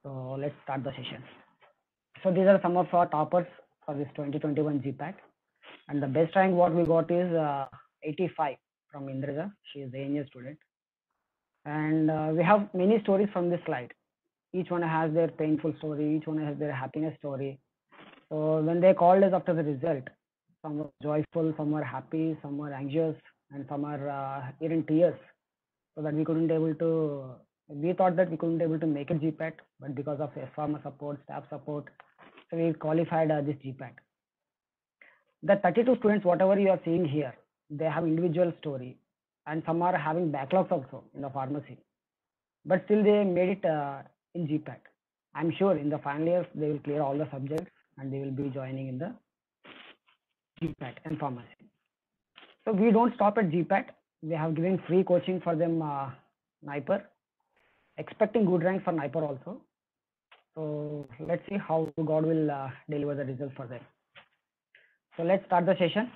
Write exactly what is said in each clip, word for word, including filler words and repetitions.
So let's start the session. So these are some of our toppers for this twenty twenty-one G PAT, and the best rank what we got is uh, eighty-five from Indraja. She is the A N A student, and uh, we have many stories from this slide. Each one has their painful story, each one has their happiness story. So when they called us after the result, some were joyful, some were happy, some were anxious, and some are uh, in tears. So that we couldn't able to, we thought that we couldn't able to make it G PAT, but because of S Pharma support, staff support, so we qualified uh, this G PAT. The thirty-two students, whatever you are seeing here, they have individual story, and some are having backlogs also in the pharmacy, but still they made it uh, in G PAT. I'm sure in the final years they will clear all the subjects and they will be joining in the G PAT and pharmacy. So we don't stop at G PAT. We have given free coaching for them, uh, NIPER, expecting good rank for NIPER also. So let's see how God will uh, deliver the result for them. So let's start the session.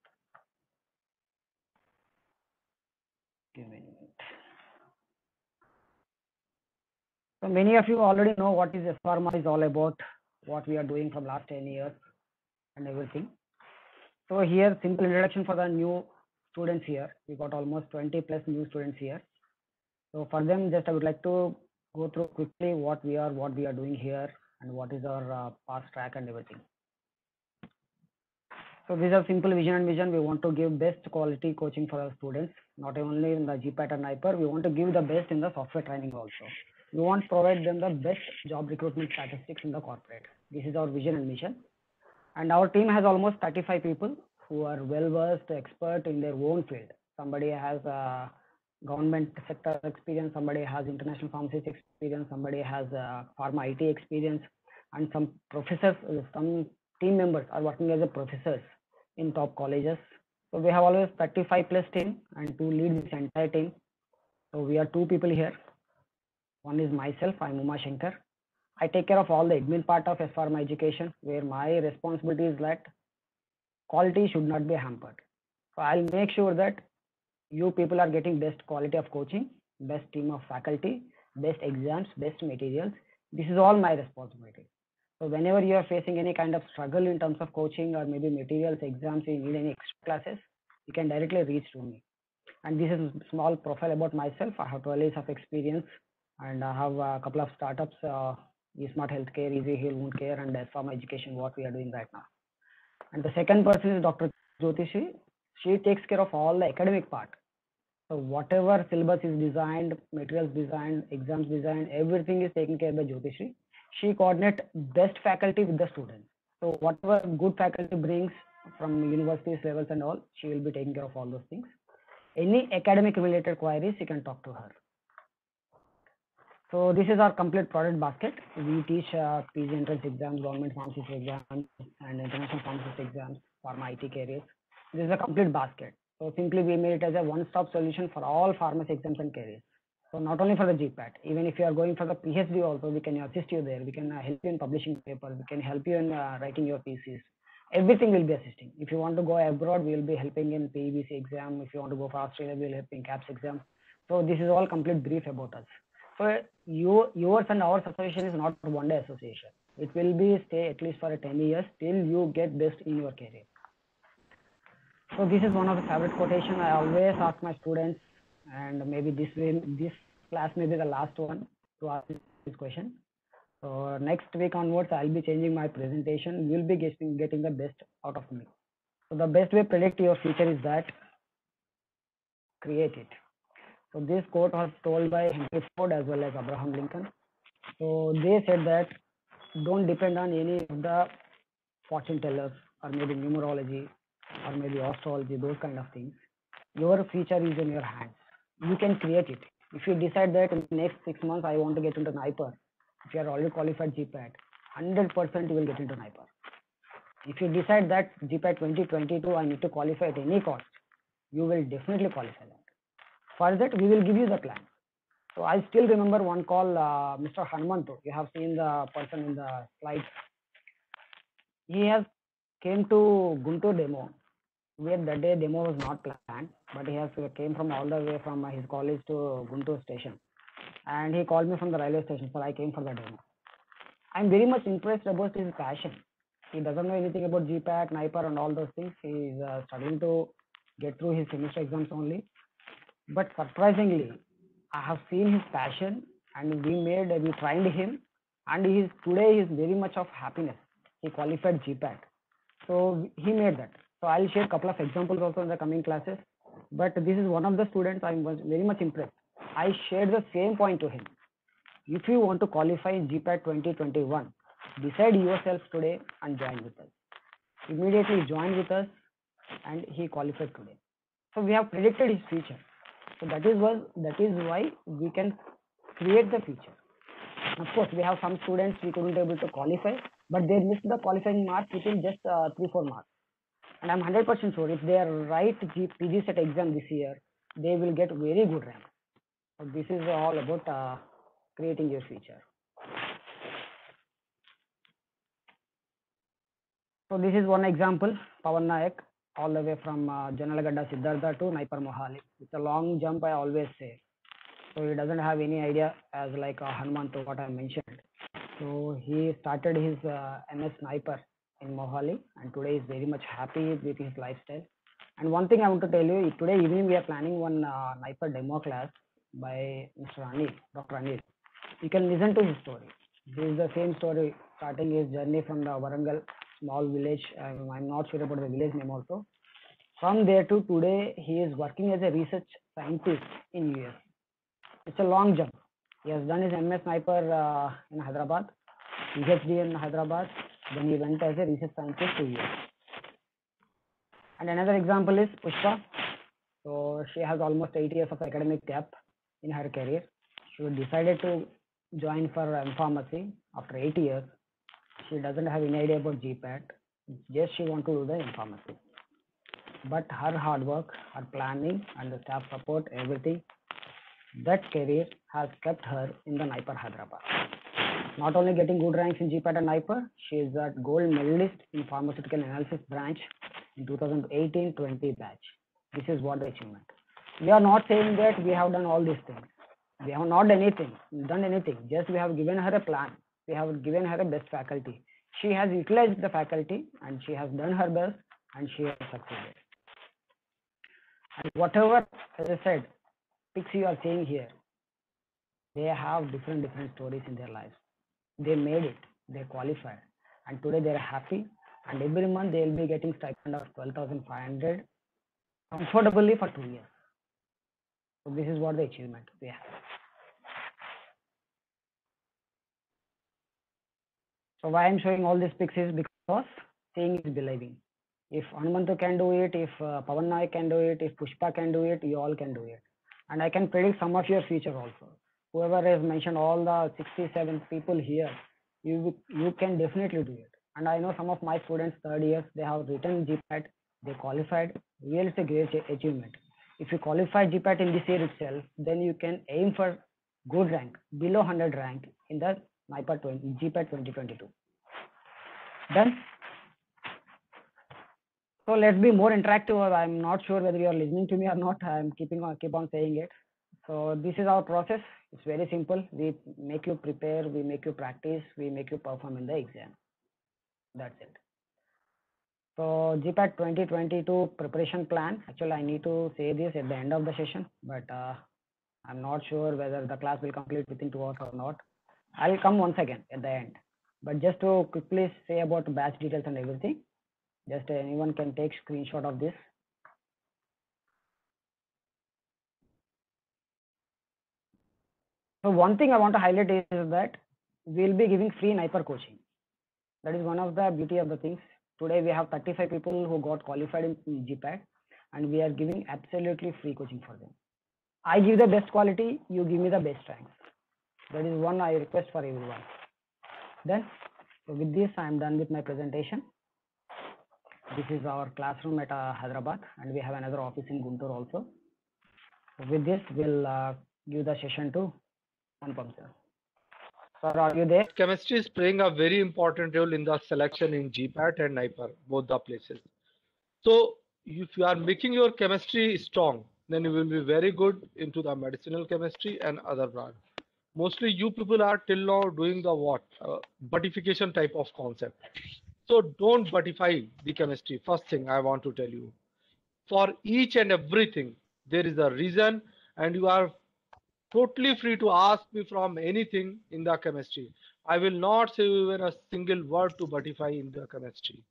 Give me a minute. So many of you already know what is S Pharma is all about, what we are doing from last ten years and everything. So here simple introduction for the new students here. We got almost twenty plus new students here. So for them, just I would like to go through quickly what we are, what we are doing here, and what is our uh, past track and everything. So these are simple vision and mission. We want to give best quality coaching for our students, not only in the G PAT and NIPER. We want to give the best in the software training also. We want to provide them the best job recruitment statistics in the corporate. This is our vision and mission. And our team has almost thirty-five people who are well versed, expert in their own field. Somebody has a government sector experience, somebody has international pharmacist experience, somebody has a pharma I T experience, and some professors, some team members are working as a professors in top colleges. So we have always thirty-five plus team and to lead this entire team. So we are two people here. One is myself, I'm Uma Shankar. I take care of all the admin part of S Pharma education, where my responsibility is that quality should not be hampered. So I'll make sure that you people are getting best quality of coaching, best team of faculty, best exams, best materials. This is all my responsibility. So whenever you are facing any kind of struggle in terms of coaching or maybe materials, exams, you need any extra classes, you can directly reach to me. And this is a small profile about myself. I have twelve years of experience and I have a couple of startups, uh, eSmart Healthcare, Easy Heal Wound Care, and S Pharma Education, what we are doing right now. And the second person is Doctor Jyotishi. She takes care of all the academic part. So whatever syllabus is designed, materials designed, exams designed, everything is taken care by Jyotishi. She coordinates best faculty with the students. So whatever good faculty brings from universities levels and all, she will be taking care of all those things. Any academic related queries, you can talk to her. So this is our complete product basket. We teach uh, P G entrance exams, government pharmacist exams, and international pharmacist exams, pharma I T careers. This is a complete basket. So simply we made it as a one-stop solution for all pharmacy exams and careers. So not only for the G PAT, even if you are going for the PhD also, we can assist you there. We can uh, help you in publishing papers. We can help you in uh, writing your thesis. Everything will be assisting. If you want to go abroad, we will be helping in P E B C exam. If you want to go for Australia, we will help in CAPS exam. So this is all complete brief about us. So you, yours and our association is not a one-day association. It will be stay at least for ten years till you get best in your career. So this is one of the favorite quotation I always ask my students, and maybe this will, this class may be the last one to ask this question. So next week onwards, I'll be changing my presentation. You'll be getting getting the best out of me. So the best way to predict your future is that create it. So this quote was told by Henry Ford as well as Abraham Lincoln. So they said that don't depend on any of the fortune tellers or maybe numerology or maybe astrology, those kind of things. Your future is in your hands. You can create it. If you decide that in the next six months I want to get into NIPER, if you are already qualified G PAT, one hundred percent you will get into NIPER. If you decide that G PAT twenty twenty-two I need to qualify at any cost, you will definitely qualify that. For that, we will give you the plan. So I still remember one call, uh, Mister Hanumantu. You have seen the person in the slides. He has came to Guntur demo, where that day demo was not planned, but he has came from all the way from his college to Guntur station, and he called me from the railway station. So I came for the demo. I'm very much impressed about his passion. He doesn't know anything about G PAT, NIPER, and all those things. He's uh, struggling to get through his semester exams only. But surprisingly, I have seen his passion, and we made we trained him, and he is today he is very much of happiness. He qualified G PAT, so he made that. So I'll share a couple of examples also in the coming classes. But this is one of the students I was very much impressed. I shared the same point to him. If you want to qualify G PAT twenty twenty-one, decide yourself today and join with us. Immediately join with us, and he qualified today. So we have predicted his future. So that is why that is why we can create the future. Of course, we have some students we couldn't able to qualify, but they missed the qualifying marks within just uh, three four marks. And I'm one hundred percent sure if they are right G, P G set exam this year, they will get very good rank. So this is all about uh, creating your future. So this is one example, Pawan Nayak, all the way from uh, Janalagadda Siddhartha to Naipar Mohali. It's a long jump, I always say. So he doesn't have any idea as like uh, Hanumanto, what I mentioned. So he started his uh, M S Sniper in Mohali, and today is very much happy with his lifestyle. And one thing I want to tell you, today evening we are planning one uh, Sniper demo class by Mister Anil, Doctor Anil. You can listen to his story. This is the same story, starting his journey from the Warangal small village. I'm, I'm not sure about the village name also. From there to today, he is working as a research scientist in U S. It's a long jump. He has done his M S Sniper uh, in Hyderabad, P H D in Hyderabad, then he went as a research scientist to U S. And another example is Pushpa. So she has almost eight years of academic gap in her career. She decided to join for M Pharmacy after eight years. She doesn't have any idea about G PAT. Just she want to do the M Pharmacy. But her hard work, her planning, and the staff support, everything, that career has kept her in the NIPER Hyderabad. Not only getting good ranks in G PAT and NIPER, she is a gold medalist in pharmaceutical analysis branch in two thousand eighteen twenty batch. This is what the achievement. We are not saying that we have done all these things. We have not done anything, done anything. Just we have given her a plan. We have given her a best faculty. She has utilized the faculty, and she has done her best, and she has succeeded. And whatever, as I said, pics you are seeing here, they have different different stories in their lives. They made it, they qualified, and today they are happy. And every month they will be getting stipend of twelve thousand five hundred comfortably for two years. So this is what the achievement we have. So why I'm showing all these pics is because seeing is believing. If Hanumantu can do it, if uh, Pawan Nayak can do it, if Pushpa can do it, you all can do it. And I can predict some of your future also. Whoever has mentioned all the sixty-seven people here, you you can definitely do it. And I know some of my students, third years, they have written G PAT, they qualified. Really, it's a great achievement. If you qualify G PAT in this year itself, then you can aim for good rank, below one hundred rank in the NIPER twenty, G PAT twenty twenty-two. Done? So let's be more interactive. I'm not sure whether you are listening to me or not. I'm keeping on keep on saying it. So this is our process. It's very simple. We make you prepare, we make you practice, we make you perform in the exam. That's it. So G PAT twenty twenty-two preparation plan. Actually, I need to say this at the end of the session, but uh, I'm not sure whether the class will complete within two hours or not. I'll come once again at the end. But just to quickly say about batch details and everything, just anyone can take screenshot of this. So one thing I want to highlight is that we'll be giving free NIPER coaching. That is one of the beauty of the things. Today we have thirty-five people who got qualified in G PAT, and we are giving absolutely free coaching for them. I give the best quality, you give me the best ranks. That is one I request for everyone. Then, so with this, I am done with my presentation. This is our classroom at uh, Hyderabad, and we have another office in Guntur also. So with this, we'll uh, give the session to Anupam sir. Sir, are you there? Chemistry is playing a very important role in the selection in G PAT and NIPER, both the places. So if you are making your chemistry strong, then you will be very good into the medicinal chemistry and other branch. mostly you people are till now doing the what? Uh, buttification type of concept. So don't buttify the chemistry. First thing I want to tell you. For each and everything, there is a reason, and you are totally free to ask me from anything in the chemistry. I will not say even a single word to buttify in the chemistry.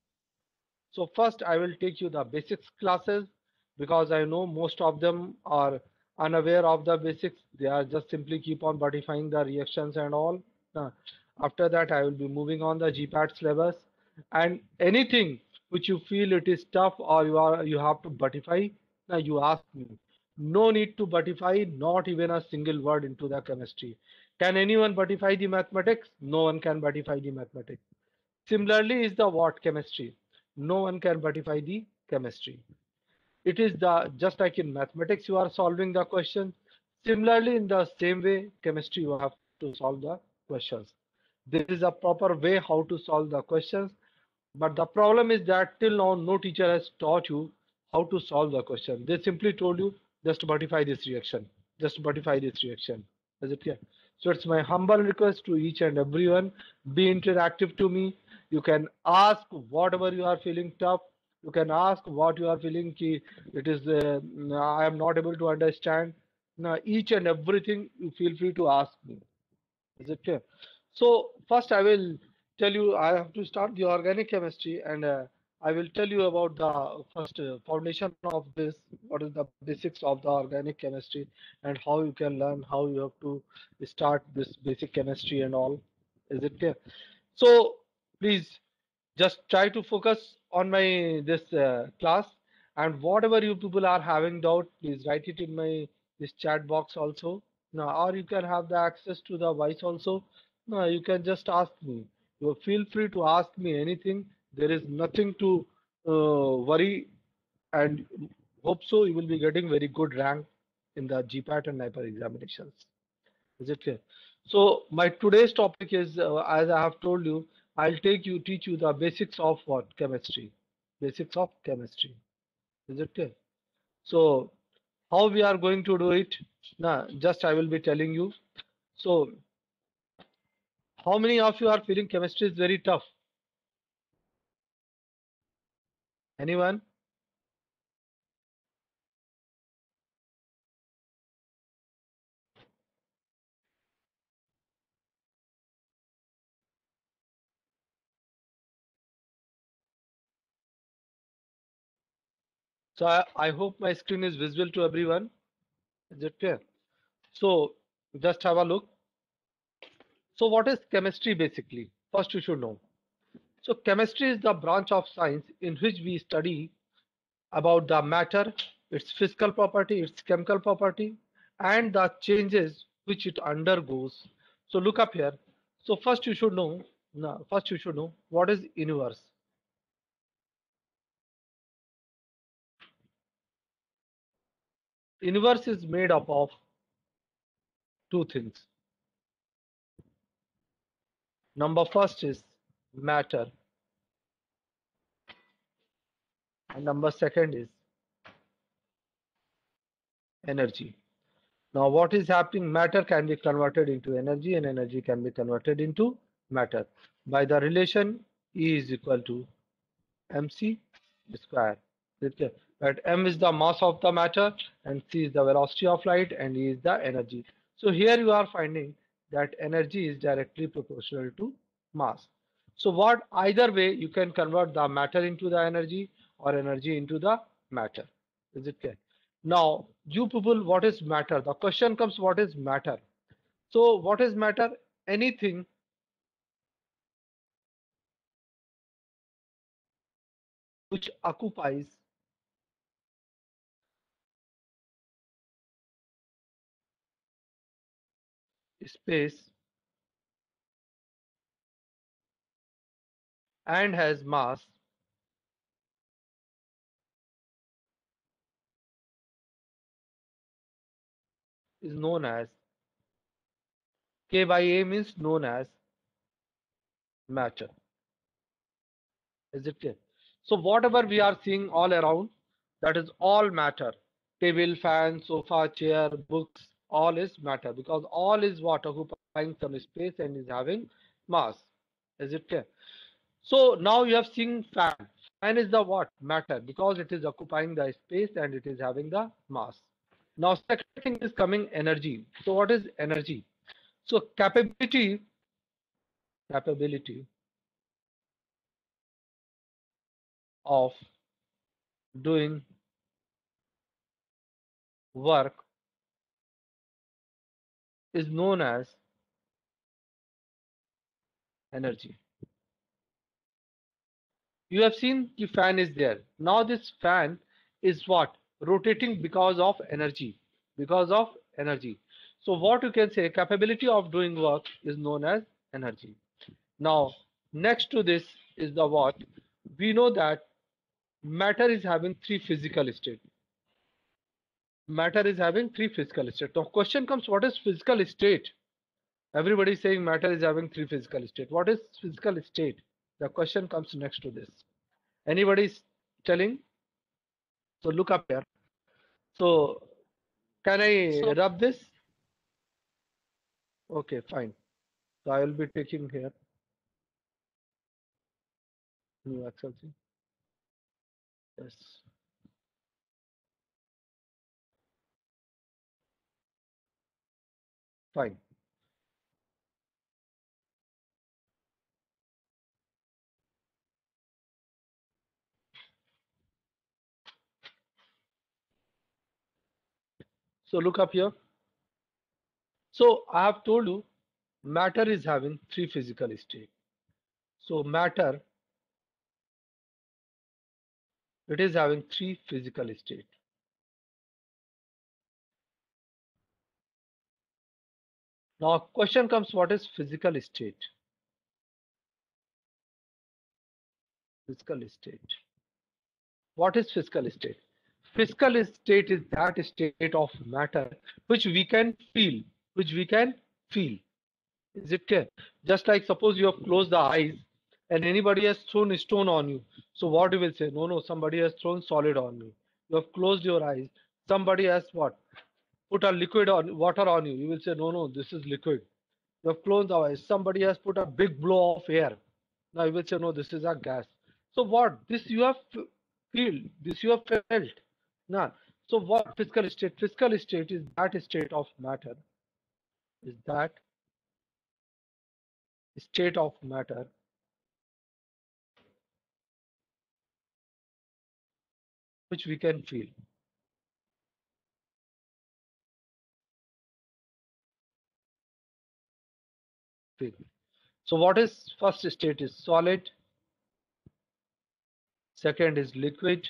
So first I will take you the basics classes, because I know most of them are unaware of the basics. They are just simply keep on buttifying the reactions and all. Uh, After that I will be moving on the G PAT syllabus, and anything which you feel it is tough or you are you have to buttify, now you ask me. No need to buttify, not even a single word into the chemistry. Can anyone buttify the mathematics? No one can buttify the mathematics. Similarly is the what chemistry. No one can buttify the chemistry. It is the just like in mathematics you are solving the question. Similarly, in the same way, chemistry you have to solve the questions. There is a proper way how to solve the questions, but the problem is that till now no teacher has taught you how to solve the question. They simply told you just modify this reaction, just modify this reaction. Is it clear? So it's my humble request to each and everyone, be interactive to me. You can ask whatever you are feeling tough. You can ask what you are feeling ki it is uh, I am not able to understand. Now each and everything you feel free to ask me. Is it clear? So first I will tell you, I have to start the organic chemistry, and uh, I will tell you about the first uh, foundation of this, what is the basics of the organic chemistry, and how you can learn, how you have to start this basic chemistry and all. Is it clear? So please just try to focus on my this uh, class, and whatever you people are having doubt, please write it in my this chat box also. Now, or you can have the access to the voice also. No, you can just ask me. You feel free to ask me anything. There is nothing to uh, worry, and hope so you will be getting very good rank in the G PAT and NIPER examinations. Is it clear? So my today's topic is, uh, as I have told you, I'll take you teach you the basics of what chemistry, basics of chemistry. Is it clear? So how we are going to do it? Now, just I will be telling you. So how many of you are feeling chemistry is very tough? Anyone? So I, I hope my screen is visible to everyone. Is it clear? So just have a look. So what is chemistry basically? First you should know. So chemistry is the branch of science in which we study about the matter, its physical property, its chemical property, and the changes which it undergoes. So look up here. So first you should know, no, first you should know what is universe. Universe is made up of two things. Number first is matter, and number second is energy. Now what is happening? Matter can be converted into energy, and energy can be converted into matter by the relation E is equal to mc square. Okay. Right. M is the mass of the matter, and c is the velocity of light, and E is the energy. So here you are finding that energy is directly proportional to mass. So what either way you can convert the matter into the energy or energy into the matter. Is it clear? Now, you people, what is matter? The question comes, what is matter? So what is matter? Anything which occupies space and has mass is known as K by A means known as matter. Is it clear? So whatever we are seeing all around, that is all matter. Table, fan, sofa, chair, books, all is matter, because all is what occupies occupying some space and is having mass. Is it clear? So now you have seen fan. Fan is the what? Matter, because it is occupying the space and it is having the mass. Now second thing is coming energy. So what is energy? So capability, capability of doing work is known as energy. You have seen the fan is there. Now this fan is what? Rotating because of energy. Because of energy. So what you can say, capability of doing work is known as energy. Now, next to this is the what? We know that matter is having three physical state. Matter is having three physical state. Now, question comes, what is physical state? Everybody is saying matter is having three physical state. What is physical state? The question comes next to this. Anybody is telling? So look up here. So can I So, rub this? Okay, fine. So I will be taking here new Excel sheet. Yes, fine. So look up here. So I have told you matter is having three physical state. So matter, it is having three physical state. Now question comes, what is physical state? Physical state. What is physical state? Physical state is that state of matter which we can feel, which we can feel. Is it clear? Just like suppose you have closed the eyes and anybody has thrown a stone on you. So what you will say? No, no, somebody has thrown solid on me. You have closed your eyes. Somebody has what? Put a liquid on water on you. You will say, no, no, this is liquid. You have closed the eyes. Somebody has put a big blow of air. Now you will say, no, this is a gas. So what? This you have feel. This you have felt. Now, so what physical state? Physical state is that state of matter. Is that state of matter which we can feel. feel. So what is first state is solid, second is liquid,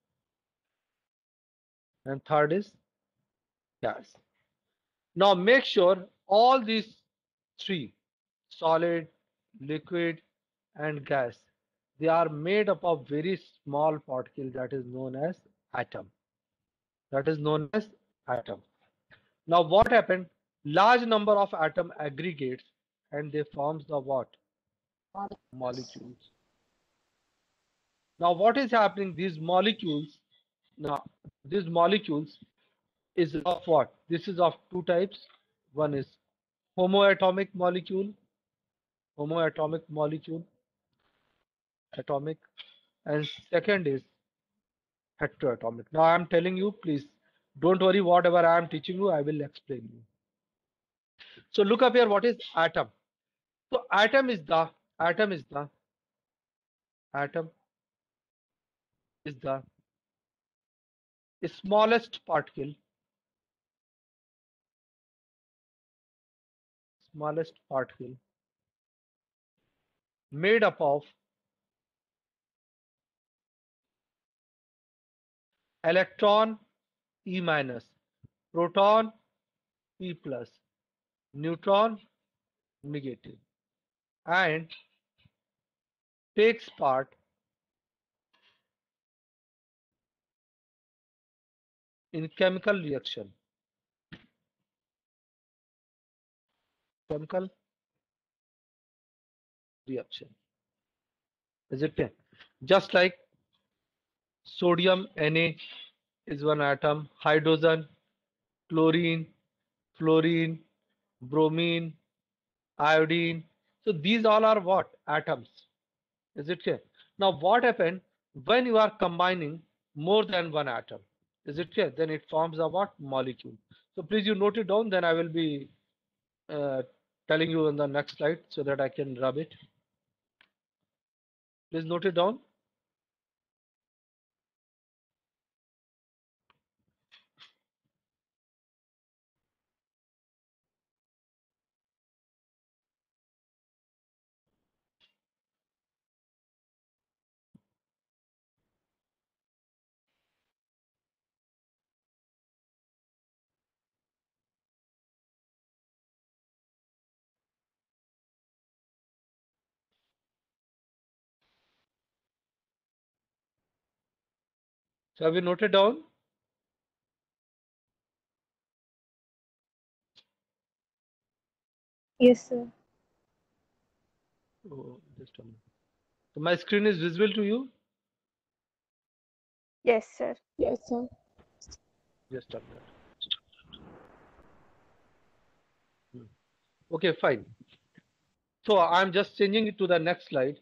and third is gas. Now make sure all these three, solid, liquid, and gas, they are made up of very small particle that is known as atom. That is known as atom. Now what happened? Large number of atom aggregates and they forms the what? Molecules. Now what is happening? These molecules, now these molecules is of what? This is of two types. One is homoatomic molecule, homoatomic molecule, atomic, and second is heteroatomic. Now I am telling you, please don't worry, whatever I am teaching you, I will explain you. So look up here, what is atom? So atom is the atom is the atom is the smallest particle, smallest particle made up of electron E minus, proton P plus, neutron negative, and takes part in chemical reaction. Chemical reaction. Is it clear? Just like sodium Na is one atom, hydrogen, chlorine, fluorine, bromine, iodine. So these all are what? Atoms. Is it clear? Now what happened when you are combining more than one atom? Is it clear? Then it forms a what? Molecule. So please you note it down, then I will be uh, telling you on the next slide so that I can rub it. Please note it down. So have you noted down? Yes, sir. Oh, just a minute. So my screen is visible to you? Yes, sir. Yes, sir. Just a minute. Hmm. Okay, fine. So I'm just changing it to the next slide.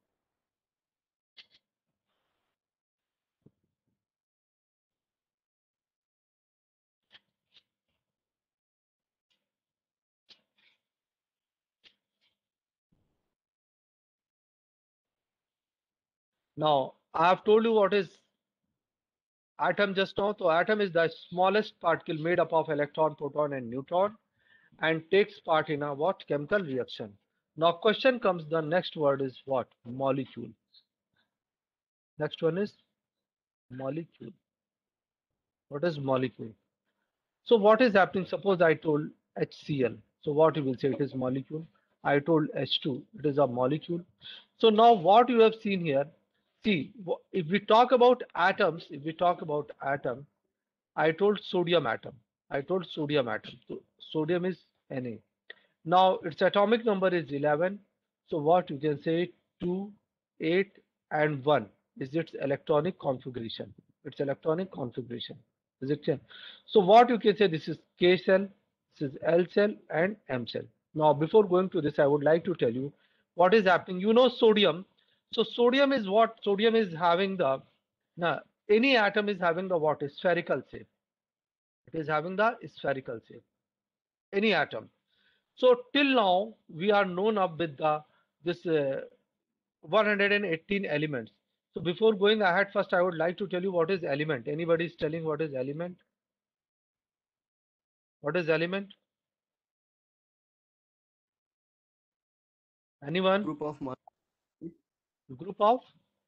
Now I have told you what is atom just now. So atom is the smallest particle made up of electron, proton, and neutron, and takes part in a what? Chemical reaction. Now question comes, the next word is what? Molecule. Next one is molecule. What is molecule? So what is happening? Suppose I told HCl. So what you will say? It is molecule. I told H two. It is a molecule. So now what you have seen here, see, if we talk about atoms, if we talk about atom, I told sodium atom. I told sodium atom. So sodium is Na. Now its atomic number is eleven. So what you can say, two, eight, and one is its electronic configuration. Its electronic configuration. Is it clear? So what you can say, this is K cell, this is L cell, and M cell. Now before going to this, I would like to tell you what is happening. You know sodium. So sodium is what? Sodium is having the, now any atom is having the what? Spherical shape. It is having the spherical shape. Any atom. So till now we are known up with the this uh, one hundred eighteen elements. So before going ahead, first I would like to tell you what is element. Anybody is telling what is element? What is element? Anyone? Group of molecules. Group of?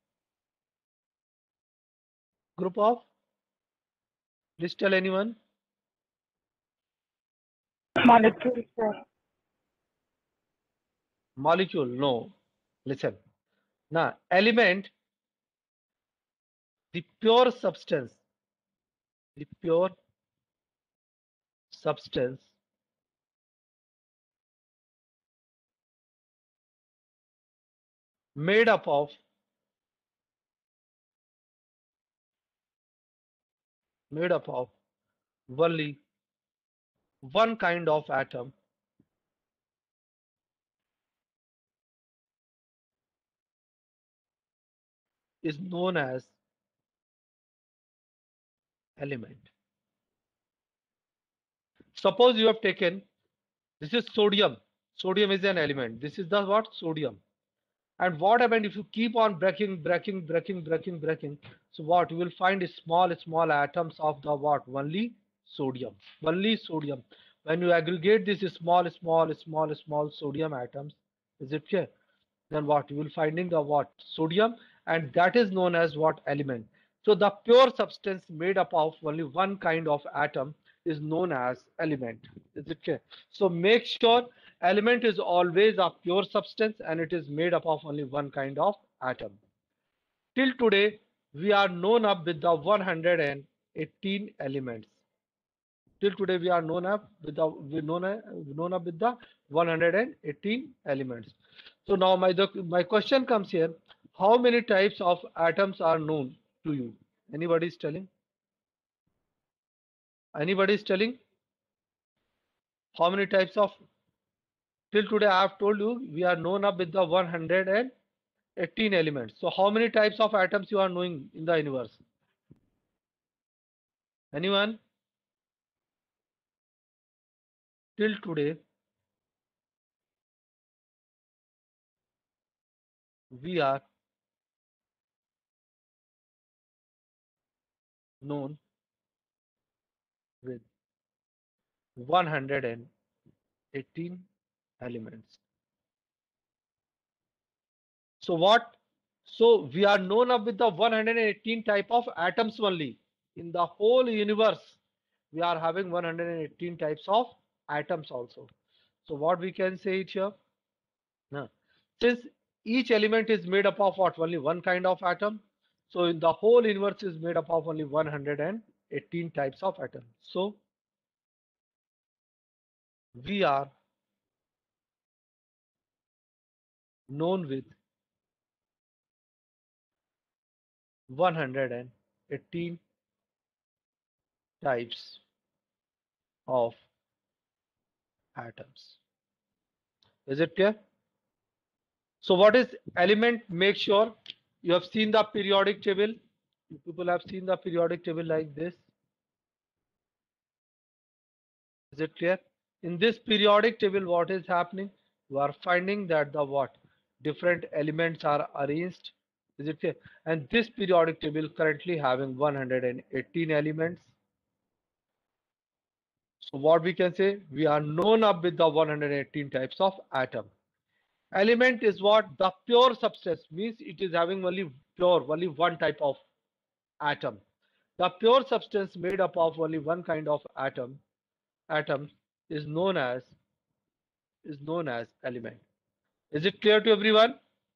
Group of? Please tell anyone. Molecule, sir. Molecule? No. Listen. Now element, the pure substance, the pure substance made up of made up of only one kind of atom is known as element. Suppose you have taken, this is sodium. Sodium is an element. This is the what? Sodium. And what happened if you keep on breaking, breaking, breaking, breaking, breaking? So what you will find is small, small atoms of the what? Only sodium. Only sodium. When you aggregate these small, small, small, small sodium atoms, is it clear? Then what you will finding the what? Sodium, and that is known as what? Element. So the pure substance made up of only one kind of atom is known as element. Is it clear? So make sure element is always a pure substance and it is made up of only one kind of atom. Till today, we are known up with the one hundred eighteen elements. Till today, we are known up with the we known, known up with the one hundred eighteen elements. So now my the, my question comes here: how many types of atoms are known to you? Anybody is telling? Anybody is telling? How many types of till today I have told you we are known up with the one hundred eighteen elements. So how many types of atoms you are knowing in the universe? Anyone? Till today we are known with one hundred eighteen elements. So what? So we are known up with the one hundred eighteen type of atoms only. In the whole universe, we are having one hundred eighteen types of atoms also. So what we can say it here? Now, since each element is made up of what? Only one kind of atom. So in the whole universe is made up of only one hundred eighteen types of atoms. So we are known with one hundred eighteen types of atoms. Is it clear? So what is element? Make sure you have seen the periodic table. You people have seen the periodic table like this. Is it clear? In this periodic table, what is happening? You are finding that the what? Different elements are arranged. Is it clear? And this periodic table currently having one hundred eighteen elements. So what we can say? We are known up with the one hundred eighteen types of atom. Element is what? The pure substance, means it is having only pure, only one type of atom. The pure substance made up of only one kind of atom, atom is known as is known as element. Is it clear to everyone?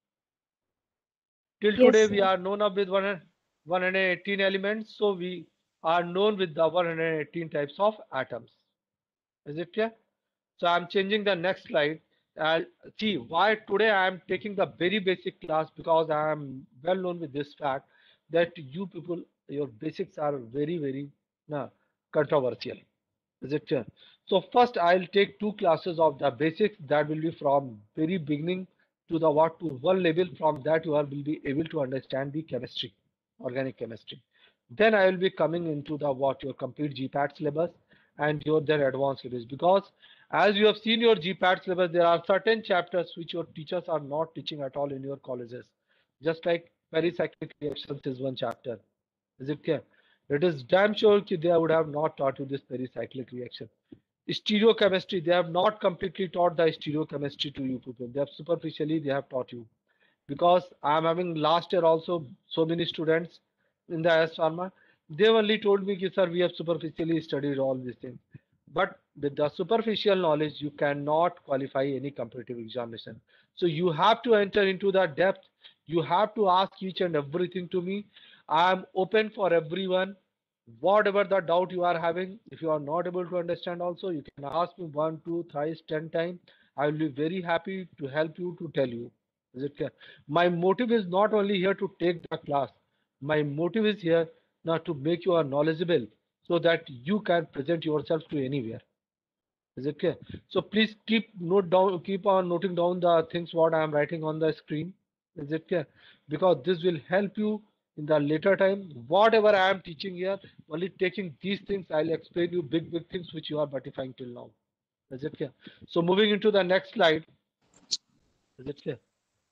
Till Yes, today we sir. are known up with one hundred eighteen elements, so we are known with the one hundred eighteen types of atoms. Is it clear? So I'm changing the next slide. Uh, see why today I am taking the very basic class, because I am well known with this fact that you people, your basics are very very uh, controversial. Is it clear? So first I'll take two classes of the basics, that will be from very beginning to the what to one level. From that you are will be able to understand the chemistry, organic chemistry. Then I will be coming into the what your complete G PAT syllabus and your then advanced syllabus, because as you have seen your G PAT syllabus, there are certain chapters which your teachers are not teaching at all in your colleges. Just like pericyclic reactions is one chapter. Is it clear? It is damn sure that they would have not taught you this pericyclic reaction. Stereochemistry, they have not completely taught the stereochemistry to you people. They have superficially they have taught you. Because I am having last year also so many students in the I S Pharma, they only told me, sir, we have superficially studied all these things. But with the superficial knowledge, you cannot qualify any competitive examination. So you have to enter into the depth. You have to ask each and everything to me. I am open for everyone. Whatever the doubt you are having, if you are not able to understand also, you can ask me one, two, thrice, ten times. I will be very happy to help you, to tell you. Is it clear? My motive is not only here to take the class. My motive is here now to make you are knowledgeable so that you can present yourself to anywhere. Is it clear? So please keep note down, keep on noting down the things what I am writing on the screen. Is it clear? Because this will help you in the later time. Whatever I am teaching here, only taking these things, I'll explain you big, big things which you are verifying till now. Is it clear? So moving into the next slide. Is it clear?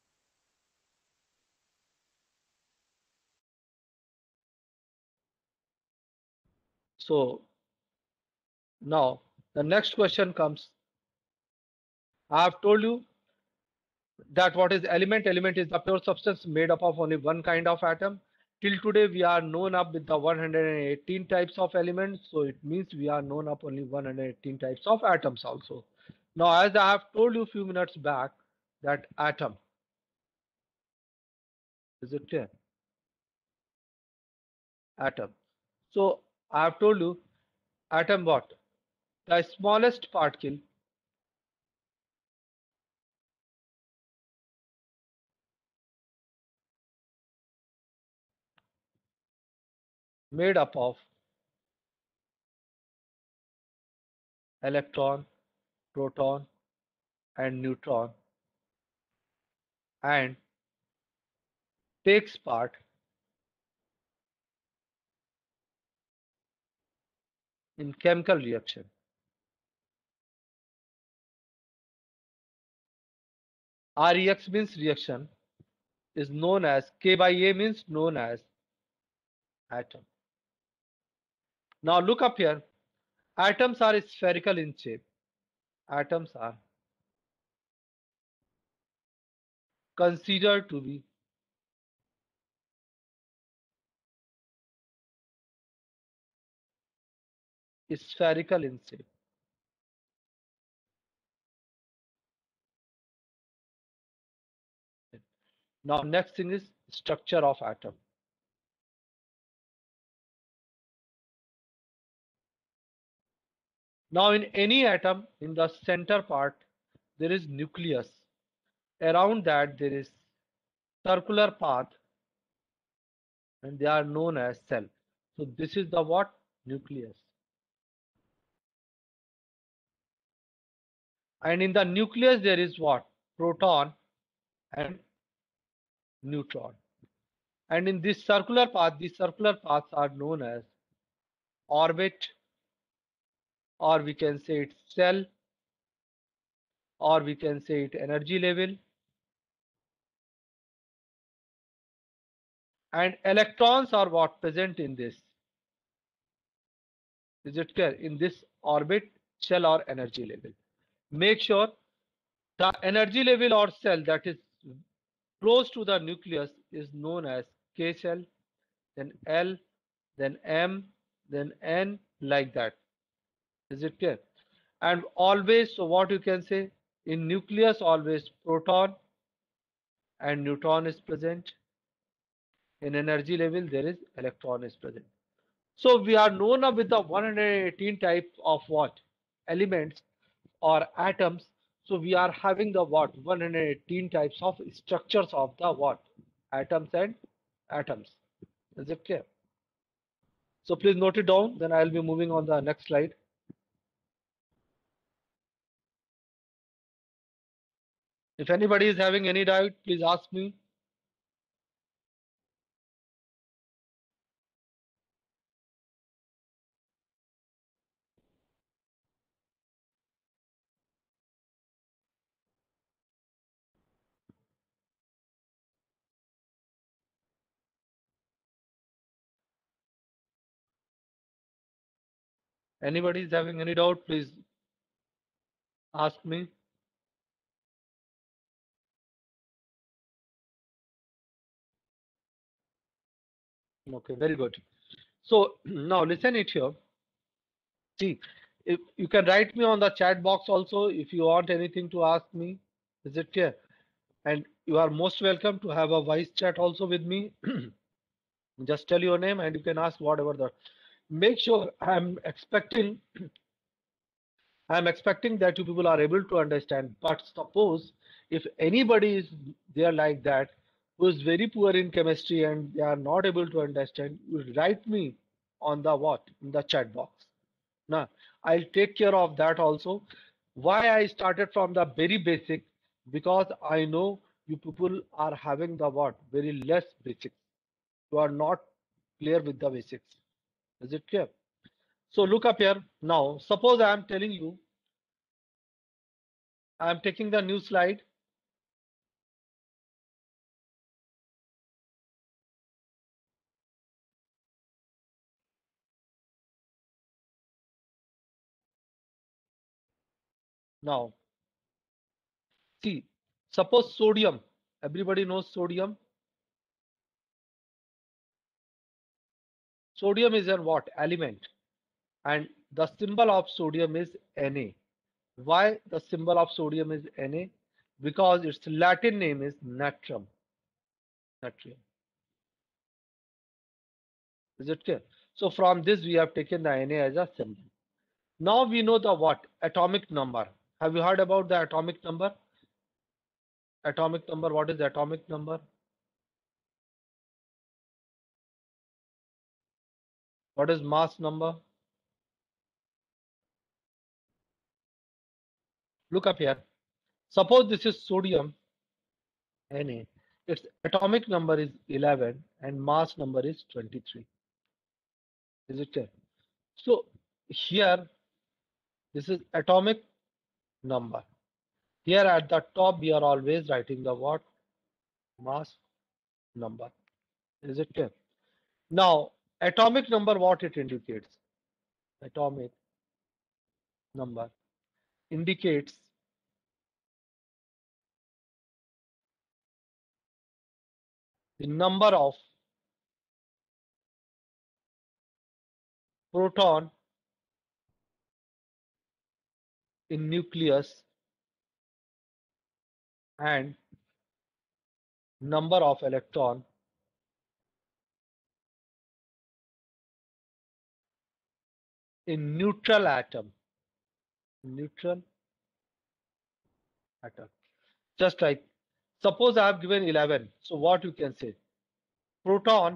So now the next question comes. I have told you that what is element? Element is the pure substance made up of only one kind of atom. Till today, we are known up with the one hundred eighteen types of elements. So it means we are known up only one hundred eighteen types of atoms also. Now, as I have told you a few minutes back, that atom, is it clear? Atom. So I have told you, atom what? The smallest particle made up of electron, proton, and neutron and takes part in chemical reaction. R E X means reaction is known as K by A means known as atom. Now look up here. Atoms are spherical in shape. Atoms are considered to be spherical in shape. Now next thing is structure of atom. Now in any atom, in the center part, there is nucleus. Around that there is circular path and they are known as cell. So this is the what? Nucleus. And in the nucleus there is what? Proton and neutron. And in this circular path, these circular paths are known as orbit, or we can say it cell, or we can say it energy level. And electrons are what present in this. Is it clear? In this orbit, shell or energy level. Make sure the energy level or cell that is close to the nucleus is known as K cell, then L, then M, then N, like that. Is it clear? And always, so what you can say, in nucleus always proton and neutron is present. In energy level there is electron is present. So we are known with the one hundred eighteen type of what? Elements or atoms. So we are having the what? one hundred eighteen types of structures of the what? Atoms and atoms. Is it clear? So please note it down, then I'll be moving on the next slide. If anybody is having any doubt, please ask me. Anybody is having any doubt, please ask me. Okay, very good. So now listen it here. See, if you can write me on the chat box also if you want anything to ask me. Is it clear? And you are most welcome to have a voice chat also with me. Just tell your name and you can ask whatever the. Make sure I'm expecting. I'm expecting that you people are able to understand. But suppose if anybody is there like that who is very poor in chemistry and they are not able to understand, you write me on the what? In the chat box. Now, I'll take care of that also. Why I started from the very basic? Because I know you people are having the what? Very less basics. You are not clear with the basics. Is it clear? So look up here. Now, suppose I am telling you, I am taking the new slide. Now, see, suppose sodium. Everybody knows sodium. Sodium is a what? Element. And the symbol of sodium is Na. Why the symbol of sodium is Na? Because its Latin name is natrium. Natrium. Is it clear? So from this we have taken the Na as a symbol. Now we know the what? Atomic number. Have you heard about the atomic number? Atomic number. What is the atomic number? What is mass number? Look up here. Suppose this is sodium Na. Its atomic number is eleven and mass number is twenty-three. Is it clear? So here this is atomic number. Here at the top we are always writing the what? Mass number. Is it clear? Now atomic number, what it indicates? Atomic number indicates the number of proton in nucleus and number of electron in neutral atom. Neutral atom. Just like, suppose I have given eleven. So what you can say? Proton,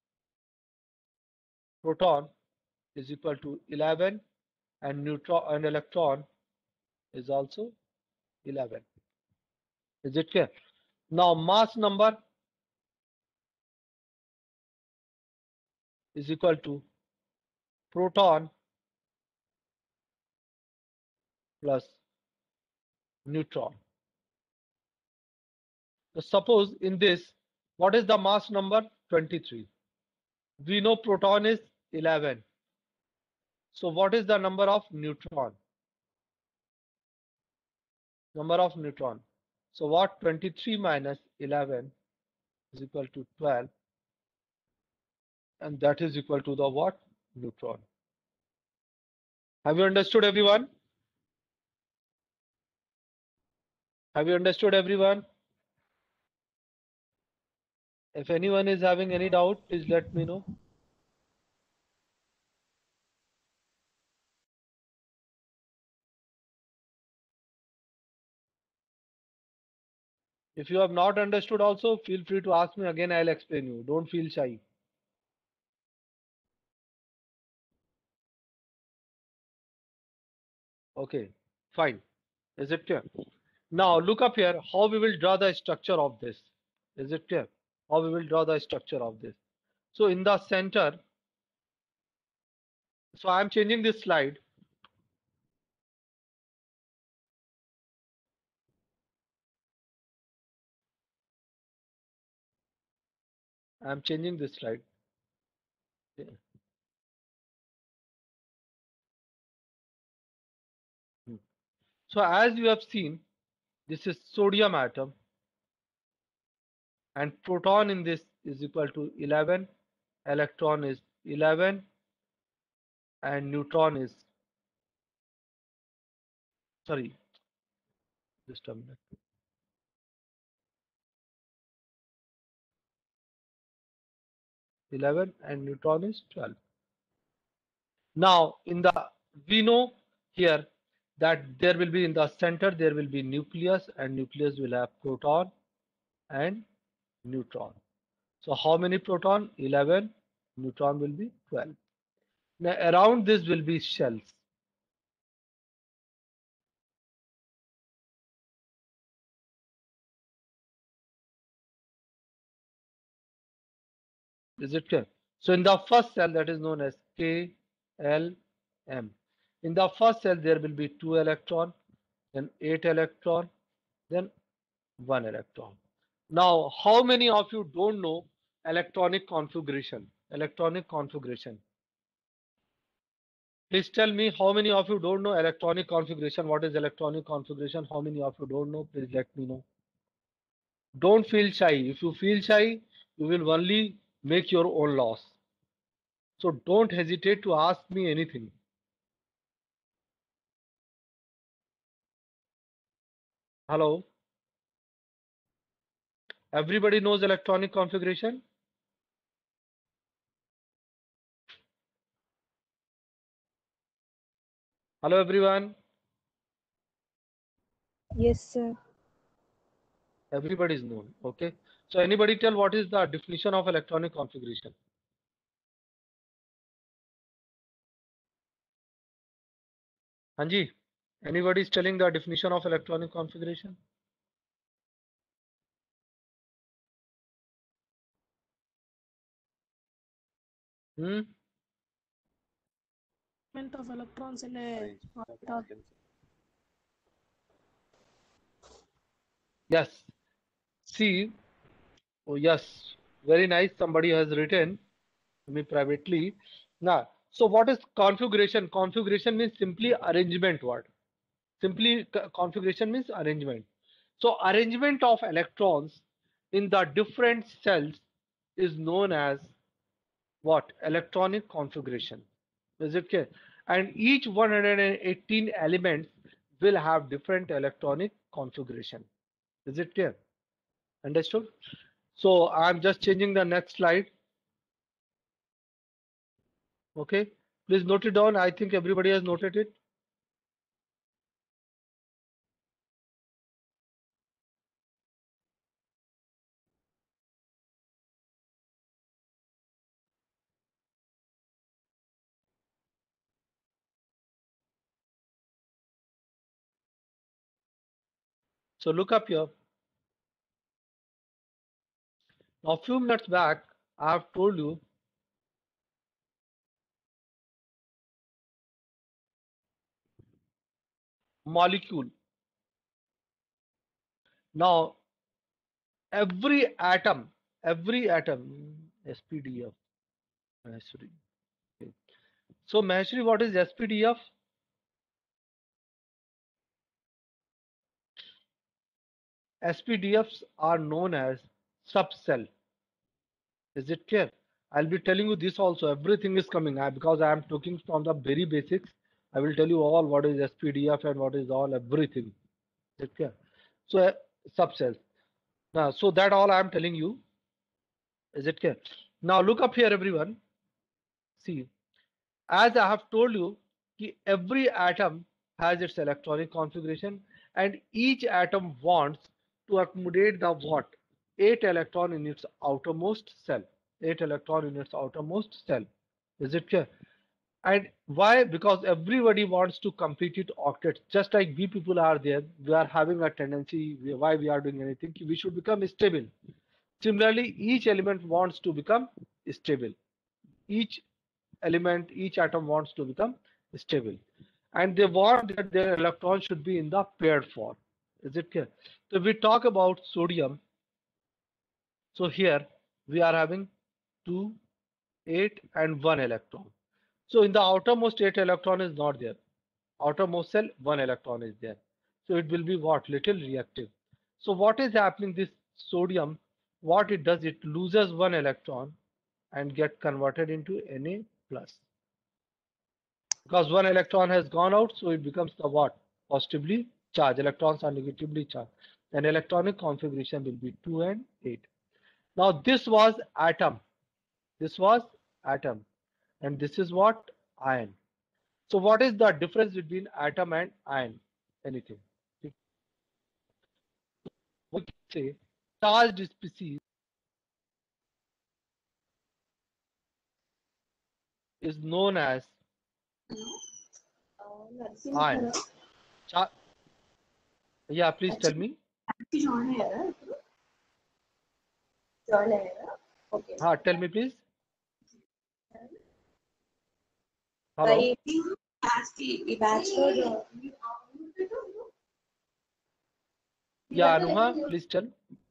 proton is equal to eleven and neutron and electron is also eleven. Is it clear? Now mass number is equal to proton plus neutron. So suppose in this, what is the mass number? twenty-three. We know proton is eleven. So what is the number of neutron? Number of neutron. So what? twenty-three minus eleven is equal to twelve. And that is equal to the what? Neutron. Have you understood, everyone? Have you understood, everyone? If anyone is having any doubt, please let me know. If you have not understood also, feel free to ask me again. I'll explain you. Don't feel shy. Okay, fine. Is it clear? Now look up here, how we will draw the structure of this. Is it clear? How we will draw the structure of this. So in the center, so I am changing this slide. I am changing this slide. Yeah. Hmm. So as you have seen, this is sodium atom and proton in this is equal to eleven, electron is eleven and neutron is, sorry, just a minute. eleven and neutron is twelve. Now in the, we know here that there will be in the center there will be nucleus and nucleus will have proton and neutron. So how many proton? eleven, neutron will be twelve. Now around this will be shells. Is it clear? So in the first cell, that is known as K, L, M. In the first cell there will be two electron, then eight electron, then one electron. Now how many of you don't know electronic configuration? Electronic configuration. Please tell me how many of you don't know electronic configuration. What is electronic configuration? How many of you don't know? Please let me know. Don't feel shy. If you feel shy, you will only make your own loss. So don't hesitate to ask me anything. Hello. Everybody knows electronic configuration? Hello everyone. Yes, sir. Everybody is known. Okay. So anybody tell what is the definition of electronic configuration? Hanji, Anybody is telling the definition of electronic configuration? Hmm? Of electrons in a orbital. Yes. See, oh yes, very nice. Somebody has written me privately. Now, so what is configuration? Configuration means simply arrangement word. Simply c- configuration means arrangement. So arrangement of electrons in the different cells is known as what? Electronic configuration. Is it clear? And each one hundred eighteen elements will have different electronic configuration. Is it clear? Understood? So I'm just changing the next slide. Okay. Please note it down. I think everybody has noted it. So look up here. Now, a few minutes back, I have told you molecule. Now, every atom, every atom, S P D F, Maheshwari. Okay. So, Maheshwari, what is S P D F? S P D Fs are known as subcell. Is it clear? I'll be telling you this also. Everything is coming I, because I am talking from the very basics. I will tell you all what is S P D F and what is all everything. Is it clear? So, uh, subcells. Now, so that all I am telling you. Is it clear? Now look up here, everyone. See, as I have told you, ki every atom has its electronic configuration, and each atom wants to accommodate the what? Eight electron in its outermost cell. Eight electron in its outermost cell. Is it clear? And why? Because everybody wants to complete it octets. Just like we people are there, we are having a tendency. Why we are doing anything? We should become stable. Similarly, each element wants to become stable. Each element, each atom wants to become stable. And they want that their electron should be in the paired form. Is it clear? So if we talk about sodium, so here we are having two, eight, and one electron. So in the outermost eight electron is not there. Outermost cell, one electron is there. So it will be what? Little reactive. So what is happening? This sodium, what it does, it loses one electron and get converted into Na plus. Because one electron has gone out, so it becomes the what? Positively charged. Electrons are negatively charged. And electronic configuration will be two and eight. Now this was atom. This was atom. And this is what? Ion. So what is the difference between atom and ion? Anything? We can say charged species is known as ion. Char yeah, please tell me. Ah, tell me please. Hello. Yeah, Anuha, please tell.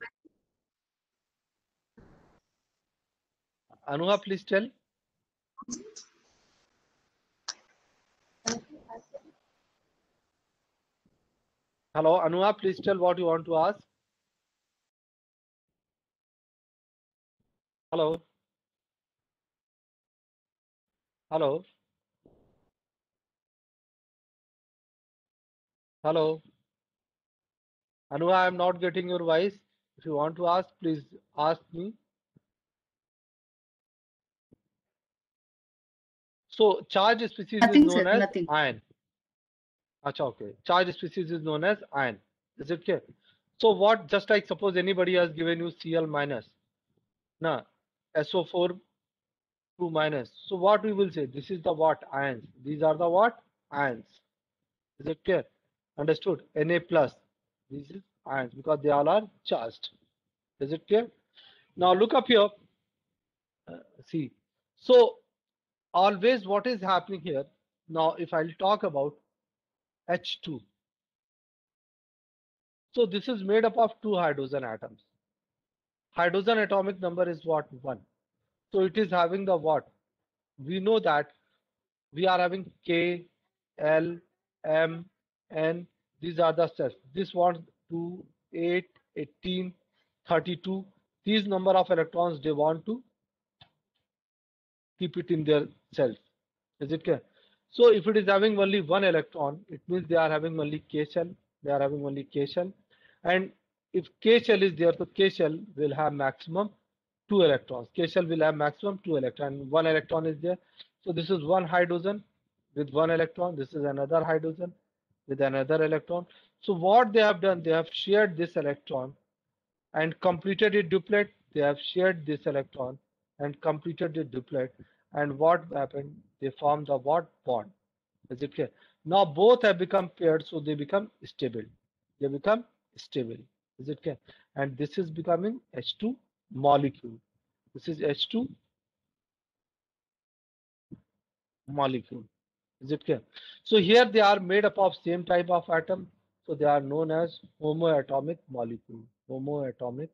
Anuha, please tell. Hello, Anuha, please tell what you want to ask. Hello. Hello. Hello. Anuha, I am not getting your voice. If you want to ask, please ask me. So charged species Nothing, is known sir. as Nothing. ion. Acha, okay. Charged species is known as ion. Is it clear? So what, just like suppose anybody has given you Cl minus, na, S O four two minus. So what we will say? This is the what? Ions. These are the what? Ions. Is it clear? Understood? Na plus. This is ions because they all are charged. Is it clear? Now look up here. Uh, see. So always what is happening here? Now if I'll talk about H two. So this is made up of two hydrogen atoms. Hydrogen atomic number is what? one. So it is having the what? We know that we are having K, L, M, N. These are the cells. This one, two, eight, eighteen, thirty-two. These number of electrons they want to keep it in their cells. Is it clear? So if it is having only one electron, it means they are having only K shell. They are having only K shell. And if K shell is there, so K shell will have maximum two electrons. K shell will have maximum two electrons. One electron is there. So this is one hydrogen with one electron. This is another hydrogen with another electron. So what they have done, they have shared this electron and completed a duplet. They have shared this electron and completed the duplet. And what happened? They formed the what bond? Is it clear? Now both have become paired, so they become stable. They become stable. Is it clear? And this is becoming H two molecule. This is H two molecule. Is it clear? So here they are made up of same type of atom. So they are known as homoatomic molecule. Homoatomic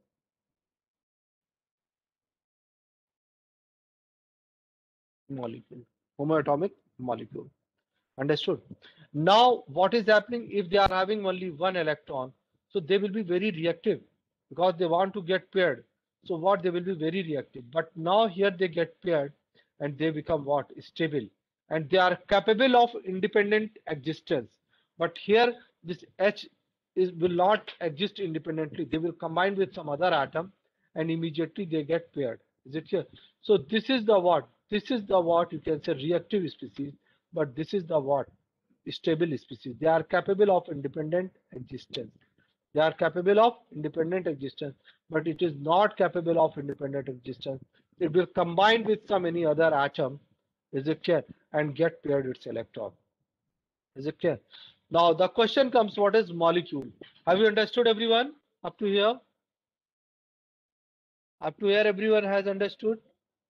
molecule. Homoatomic molecule. Understood? Now what is happening if they are having only one electron? So they will be very reactive because they want to get paired. So what they will be very reactive. But now here they get paired and they become what? Stable. And they are capable of independent existence. But here this H is will not exist independently. They will combine with some other atom and immediately they get paired. Is it clear? So this is the what? This is the what you can say reactive species, but this is the what? Stable species. They are capable of independent existence. They are capable of independent existence, but it is not capable of independent existence. It will combine with some any other atom, is it clear, and get paired its electron. Is it clear? Now the question comes, what is molecule? Have you understood everyone up to here? Up to here everyone has understood?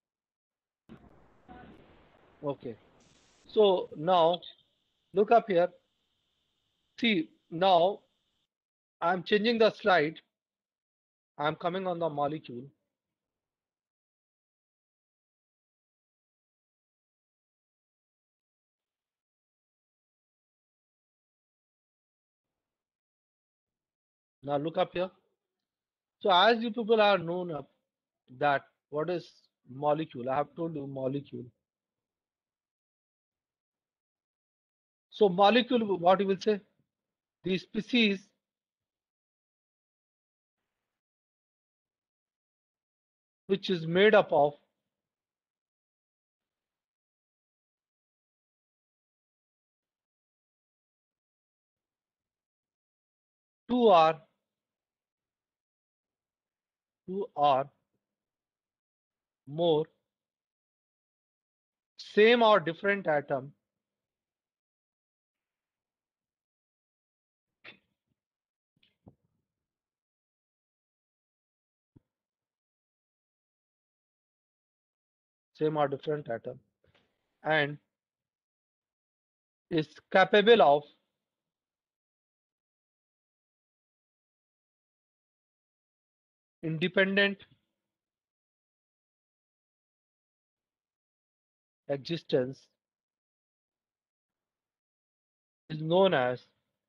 Okay. So now look up here. See, now I'm changing the slide. I'm coming on the molecule. Now look up here. So as you people are known up that what is molecule, I have told you molecule. So molecule, what you will say? The species which is made up of two or two or more same or different atom same or different atom and is capable of independent existence is known as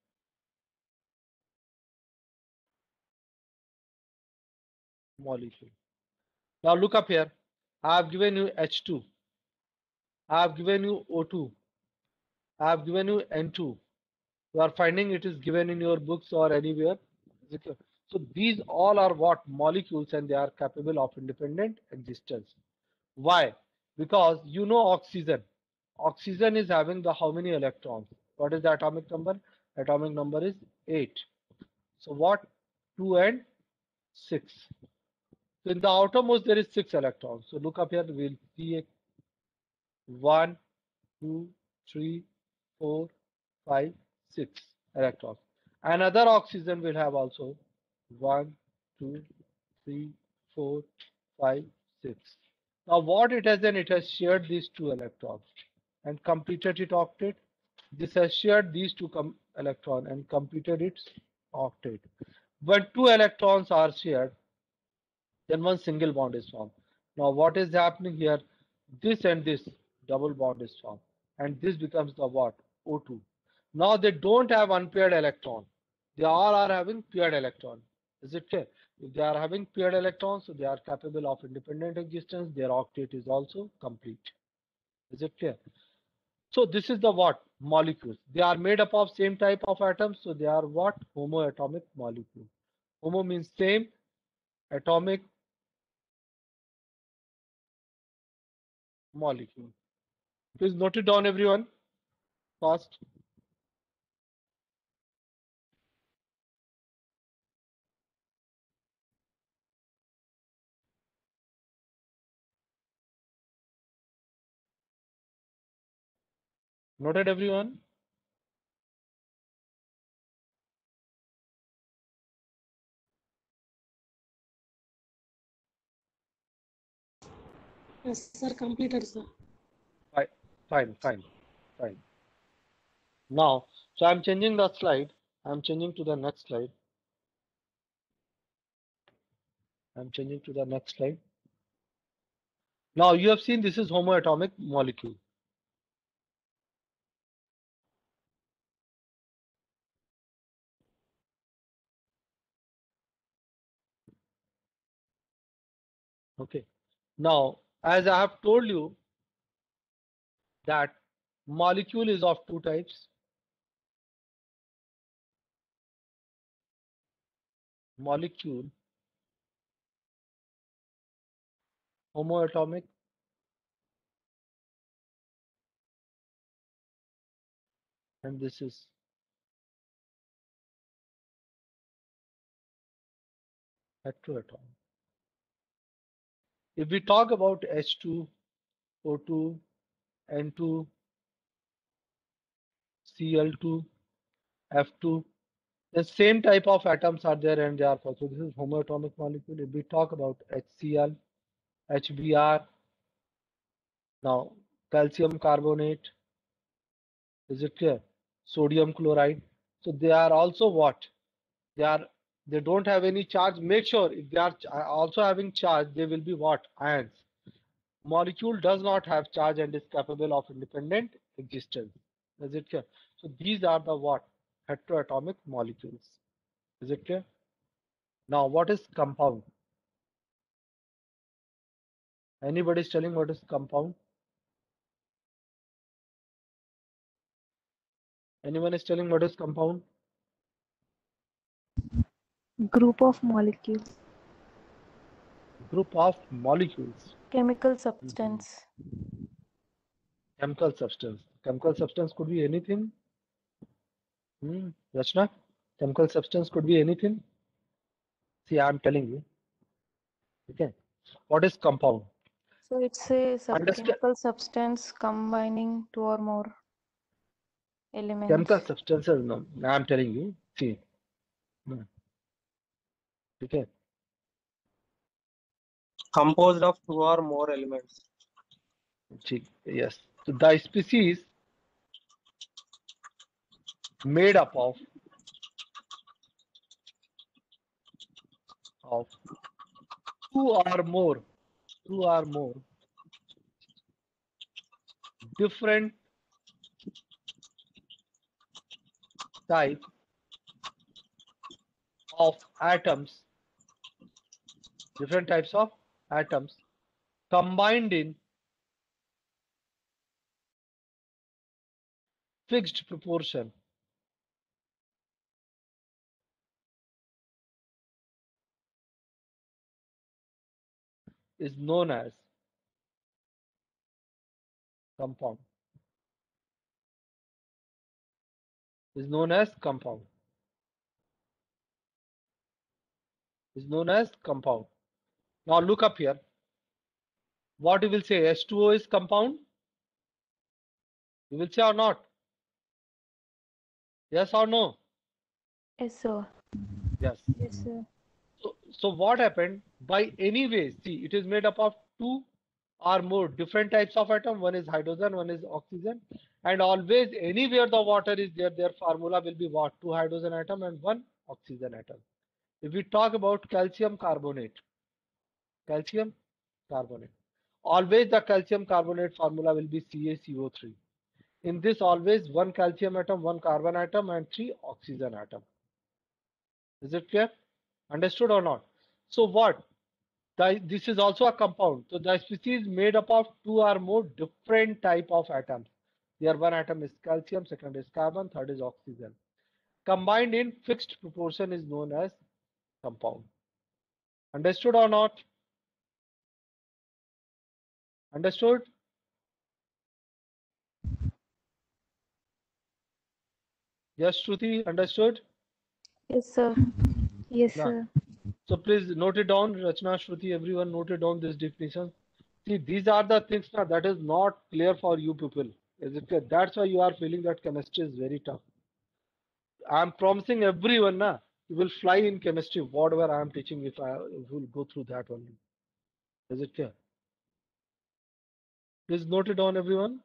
molecule. Now look up here. I have given you H two. I have given you O two. I have given you N two. You are finding it is given in your books or anywhere. So these all are what? Molecules, and they are capable of independent existence. Why? Because you know oxygen. Oxygen is having the how many electrons? What is the atomic number? Atomic number is eight. So what? two and six. So in the outermost there is six electrons. So look up here, we'll see one, two, three, four, five, six. electrons. Another oxygen will have also one, two, three, four, five, six. Now what it has done, it has shared these two electrons and completed its octet. This has shared these two electrons and completed its octet. When two electrons are shared, then one single bond is formed. Now what is happening here? This and this double bond is formed, and this becomes the what? O two. Now they don't have unpaired electron. They all are having paired electron. Is it clear? If they are having paired electrons, so they are capable of independent existence. Their octet is also complete. Is it clear? So this is the what? Molecules. They are made up of same type of atoms, so they are what? Homoatomic molecule. Homo means same, atomic molecule. Please note it down, everyone. Fast. Noted, everyone. Yes, sir. Completed, sir. Fine, fine, fine, fine. Now, so I'm changing the slide. I'm changing to the next slide. I'm changing to the next slide. Now you have seen this is homoatomic molecule. Okay. Now, as I have told you that molecule is of two types. Molecule, homoatomic, and this is heteroatomic. If we talk about H two, O two, N two, C L two, F two, the same type of atoms are there and they are also. This is homoatomic molecule. If we talk about HCl, H B r, now calcium carbonate, is it clear? Sodium chloride. So they are also what? They are they don't have any charge. Make sure if they are also having charge, they will be what? Ions. Molecule does not have charge and is capable of independent existence. Is it clear? So these are the what? Heteroatomic molecules. Is it clear? Now what is compound? Anybody is telling what is compound? Anyone is telling what is compound? Group of molecules. Group of molecules. Chemical substance. Mm-hmm. Chemical substance. Chemical substance could be anything. Hmm. Rachna, chemical substance could be anything. See, I'm telling you. Okay. What is compound? So it's a sub Understand? chemical substance combining two or more elements. Chemical substances, no. I'm telling you. See. No. Okay. Composed of two or more elements. See. Yes. So the species made up of of two or more, two or more different type of atoms, different types of atoms combined in fixed proportion is known as compound. Is known as compound. Is known as compound. Now look up here. What you will say? H two O is compound? You will say or not? Yes or no? Yes, sir. Yes. Yes, sir. So, so what happened? By any way, see, it is made up of two or more different types of atom. One is hydrogen, one is oxygen. And always, anywhere the water is there, their formula will be what? Two hydrogen atom and one oxygen atom. If we talk about calcium carbonate, calcium carbonate, always the calcium carbonate formula will be C A C O three. In this, always one calcium atom, one carbon atom, and three oxygen atom. Is it clear? Understood or not? So what? The, this is also a compound. So the species made up of two or more different type of atoms. There one atom is calcium, second is carbon, third is oxygen. Combined in fixed proportion is known as compound. Understood or not? Understood? Yes, Shruti, understood? Yes, sir. Yes, Yeah. sir. So please note it down, Rachna, Shruti, everyone note it down this definition. See, these are the things now that is not clear for you people. Is it clear? That's why you are feeling that chemistry is very tough. I'm promising everyone, na, you will fly in chemistry, whatever I am teaching, if I will go through that only. Is it clear? Please note it down, everyone.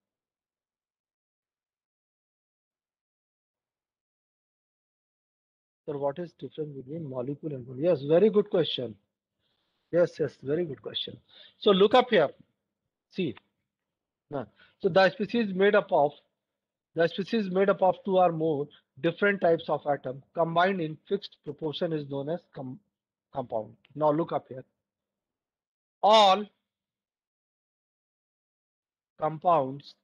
Sir, what is difference between molecule and molecule? Yes, very good question. Yes, yes, very good question. So look up here. See, na. So the species made up of the species made up of two or more different types of atom combined in fixed proportion is known as com compound. Now look up here. All compounds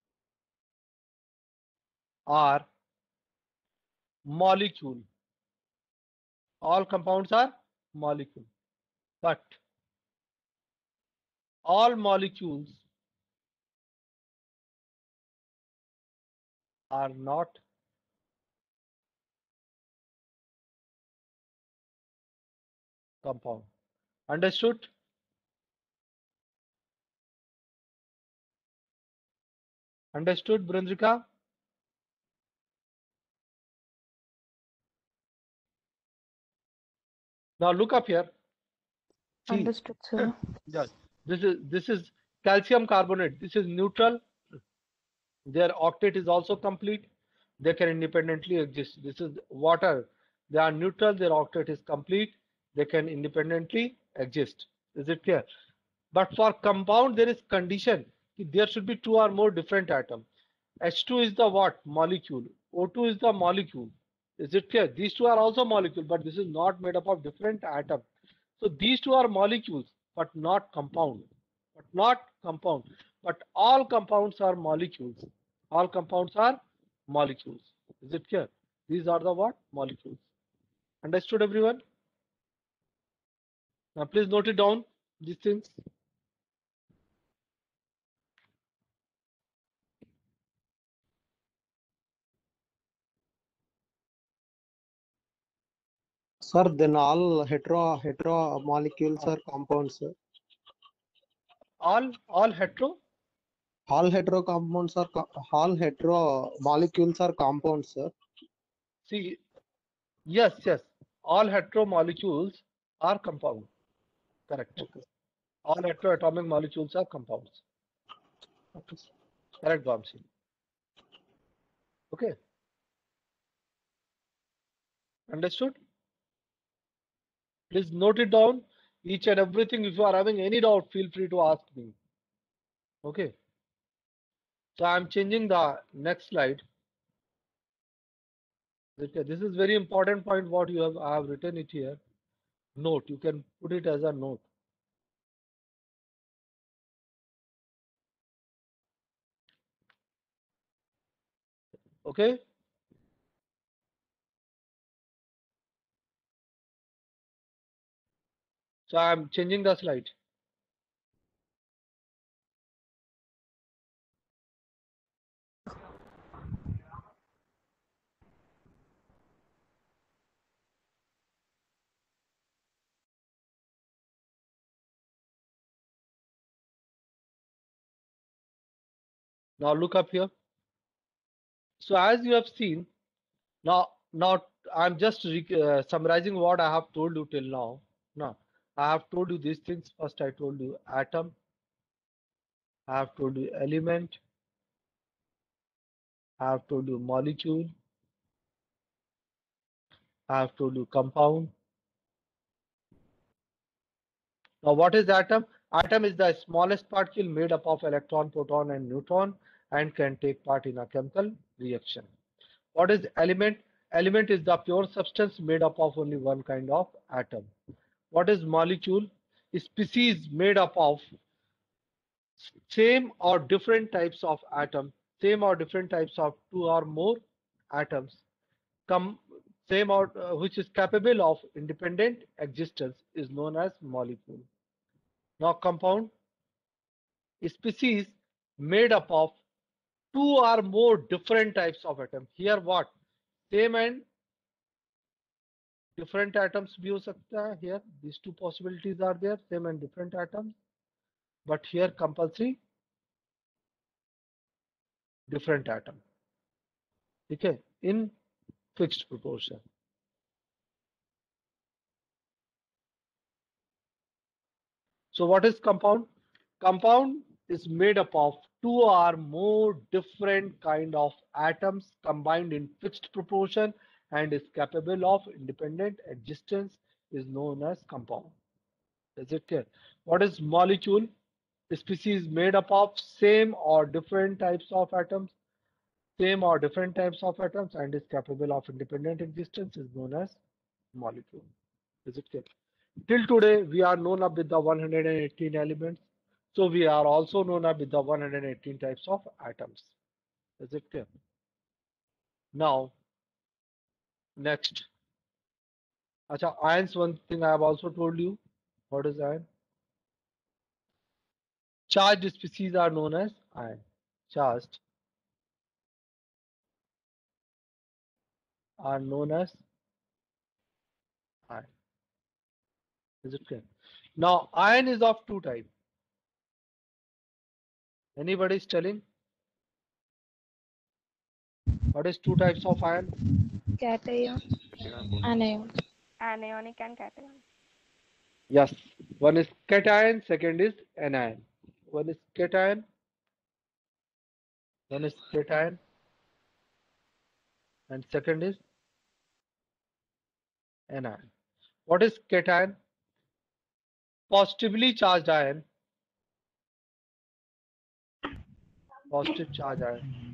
are molecule. All compounds are molecule. But all molecules are not compound. Understood? Understood, Brandrika? Now look up here. See, Understood, sir. yes, this is this is calcium carbonate. This is neutral. Their octet is also complete. They can independently exist. This is water. They are neutral. Their octet is complete. They can independently exist. Is it clear? But for compound, there is condition. There should be two or more different atoms. H two is the what? Molecule. O two is the molecule. Is it clear? These two are also molecule, but this is not made up of different atoms. So these two are molecules, but not compound. But not compound. But all compounds are molecules. All compounds are molecules. Is it clear? These are the what? Molecules. Understood, everyone? Now please note it down, these things. Sir, then all hetero hetero molecules are compounds, sir. All all hetero. All hetero compounds are co- all hetero molecules are compounds, sir. See, yes, yes. All hetero molecules are compound. Correct. Okay. All heteroatomic molecules are compounds. Okay. Correct, Vamsi. Okay. Understood? Please note it down. Each and everything. If you are having any doubt, feel free to ask me. Okay. So I'm changing the next slide. Okay, this is very important point. What you have, I have written it here. Note. You can put it as a note. Okay. So I'm changing the slide. Now look up here. So as you have seen, Now, now I'm just re uh, summarizing what I have told you till now. Now, I have told you these things. First, I told you atom. I have told you element. I have told you molecule. I have told you compound. Now, what is atom? Atom is the smallest particle made up of electron, proton, and neutron and can take part in a chemical reaction. What is element? Element is the pure substance made up of only one kind of atom. What is molecule? A species made up of same or different types of atom, same or different types of two or more atoms, come same or uh, which is capable of independent existence is known as molecule. Now compound, a species made up of two or more different types of atom. Here what? Same and different atoms भी हो सकता है. Here these two possibilities are there, same and different atoms, but here compulsory different atom. Okay, in fixed proportion. So what is compound? Compound is made up of two or more different kind of atoms combined in fixed proportion and is capable of independent existence is known as compound. Is it clear? What is molecule? A species made up of same or different types of atoms, same or different types of atoms and is capable of independent existence is known as molecule. Is it clear? Till today, we are known up with the one hundred eighteen elements. So we are also known up with the one hundred eighteen types of atoms. Is it clear? Now, next. Acha, ions, one thing I have also told you. What is ion? Charged species are known as ion. Charged are known as ion. Is it clear? Now, ion is of two types. Anybody is telling? What is two types of ion? Cation. Anion. Anionic and cation. Yes. One is cation, second is anion. One is cation, one is cation, and second is anion. What is cation? Positively charged ion. Positive charge ion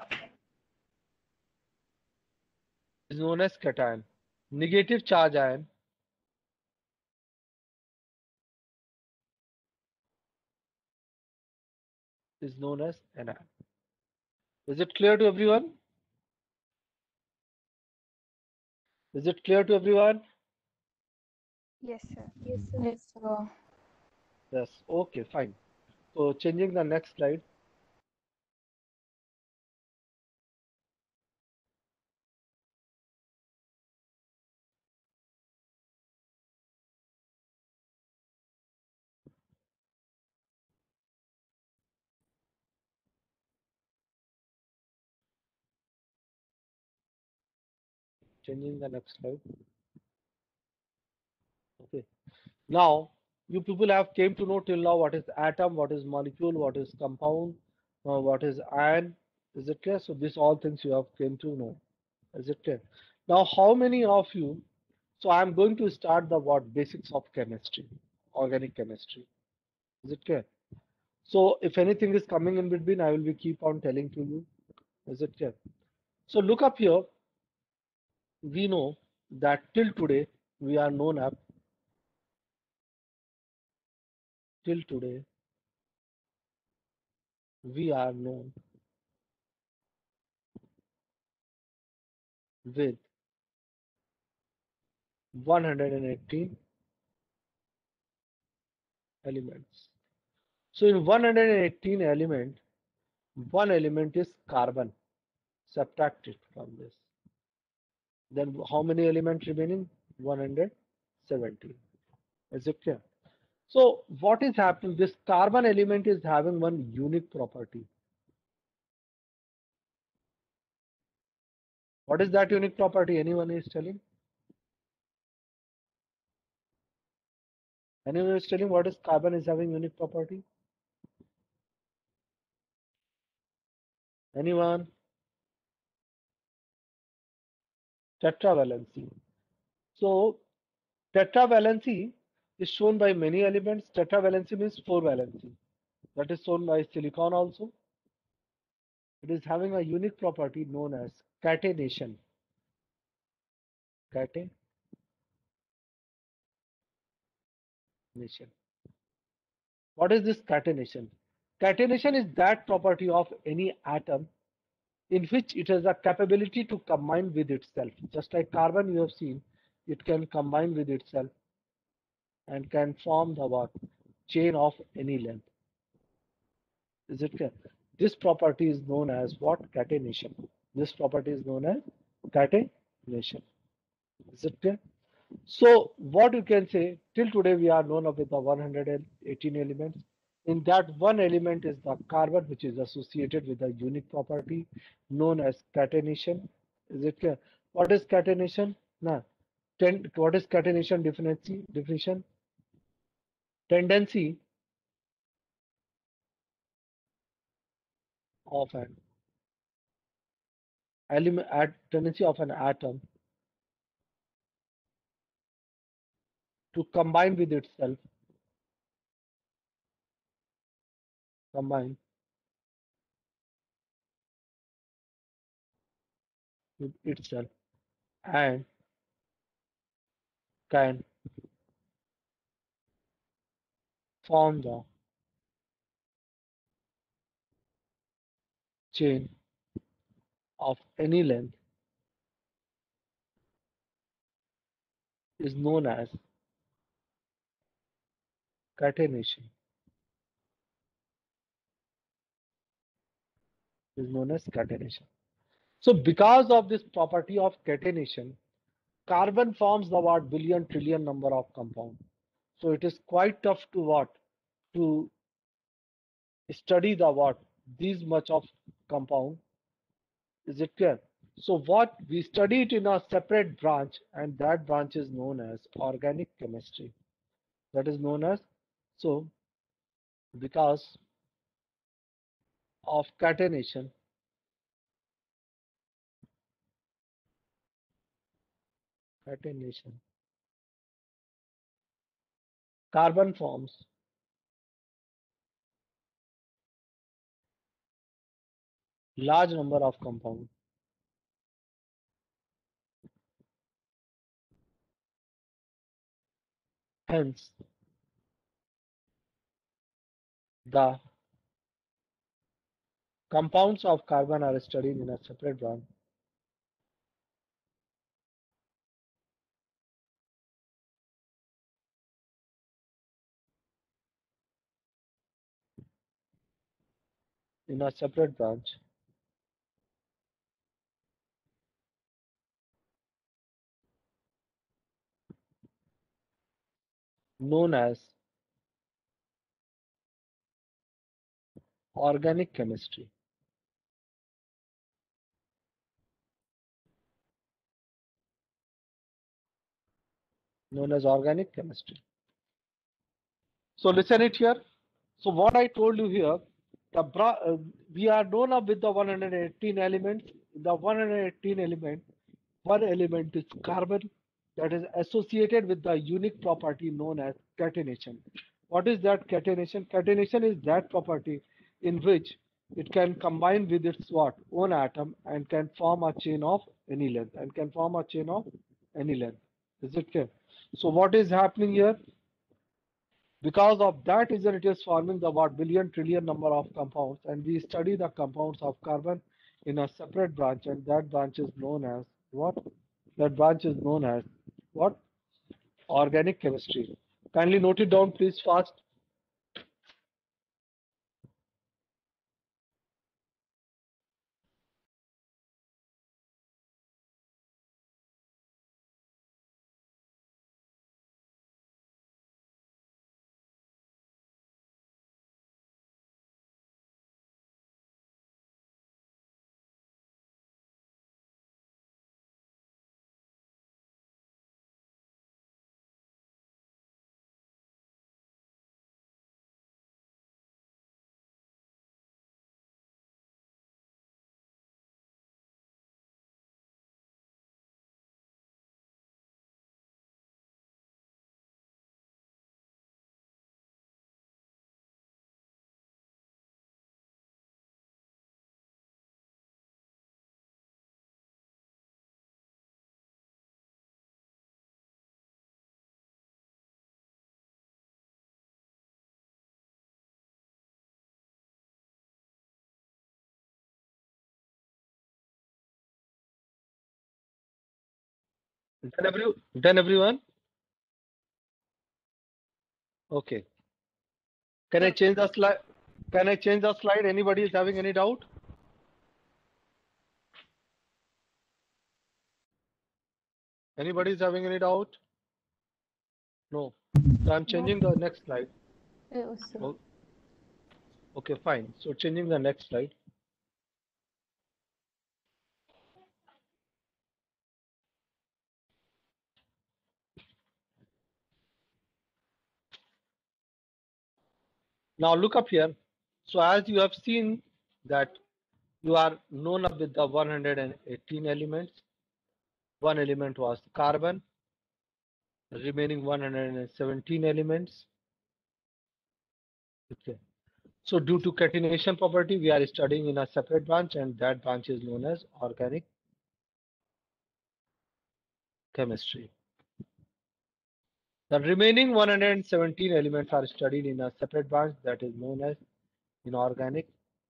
is known as cation. Negative charge ion is known as anion. Is it clear to everyone? Is it clear to everyone? Yes, sir. Yes, sir. Yes, sir. Yes. Okay, fine. So changing the next slide. Changing the next slide. Okay. Now you people have came to know till now what is atom, what is molecule, what is compound, uh, what is ion. Is it clear? So these all things you have came to know. Is it clear? Now how many of you? So I'm going to start the what basics of chemistry, organic chemistry. Is it clear? So if anything is coming in between, I will be keep on telling to you. Is it clear? So look up here. We know that till today we are known up till today we are known with one hundred eighteen elements. So in one hundred eighteen element, one element is carbon. Subtract it from this. Then how many elements remaining? one hundred seventeen. Is it clear? So what is happening? This carbon element is having one unique property. What is that unique property? Anyone is telling? Anyone is telling what is carbon is having unique property? Anyone? Tetravalency. So tetravalency is shown by many elements. Tetravalency means four valency. That is shown by silicon also. It is having a unique property known as catenation. Catenation. What is this catenation? Catenation is that property of any atom in which it has a capability to combine with itself. Just like carbon, you have seen, it can combine with itself and can form the what? Chain of any length. Is it clear? This property is known as what? Catenation. This property is known as catenation. Is it clear? So what you can say, till today we are known of with the one hundred eighteen elements. In that one element is the carbon, which is associated with a unique property known as catenation. Is it clear? What is catenation? Now, ten, what is catenation definition? Definition? Tendency of an element, tendency of an atom to combine with itself, combine with itself, and can form the chain of any length is known as catenation. Is known as catenation. So because of this property of catenation, carbon forms the what billion trillion number of compounds. So it is quite tough to what to study the what these much of compound. Is it clear? So what we study it in a separate branch, and that branch is known as organic chemistry. That is known as, so because of catenation, catenation, carbon forms large number of compounds. Hence, the compounds of carbon are studied in a separate branch. In a separate branch known as organic chemistry. Known as organic chemistry. So listen it here. So what I told you here, the bra- uh, we are known up with the one hundred eighteen elements. The one hundred eighteen element, one element is carbon that is associated with the unique property known as catenation. What is that catenation? Catenation is that property in which it can combine with its what own atom and can form a chain of any length and can form a chain of any length. Is it clear? So what is happening here? Because of that reason, it is forming the what billion trillion number of compounds, and we study the compounds of carbon in a separate branch, and that branch is known as what? That branch is known as what? Organic chemistry. Kindly note it down, please, fast. Done, every, done everyone? Okay. Can I change the slide? Can I change the slide? Anybody is having any doubt? Anybody is having any doubt? No. So I'm changing the next slide. Yes, sir. Oh, okay, fine. So changing the next slide. Now look up here. So as you have seen that you are known up with the one hundred eighteen elements. One element was carbon, remaining one hundred seventeen elements. Okay. So due to catenation property, we are studying in a separate branch, and that branch is known as organic chemistry. The remaining one hundred seventeen elements are studied in a separate branch that is known as inorganic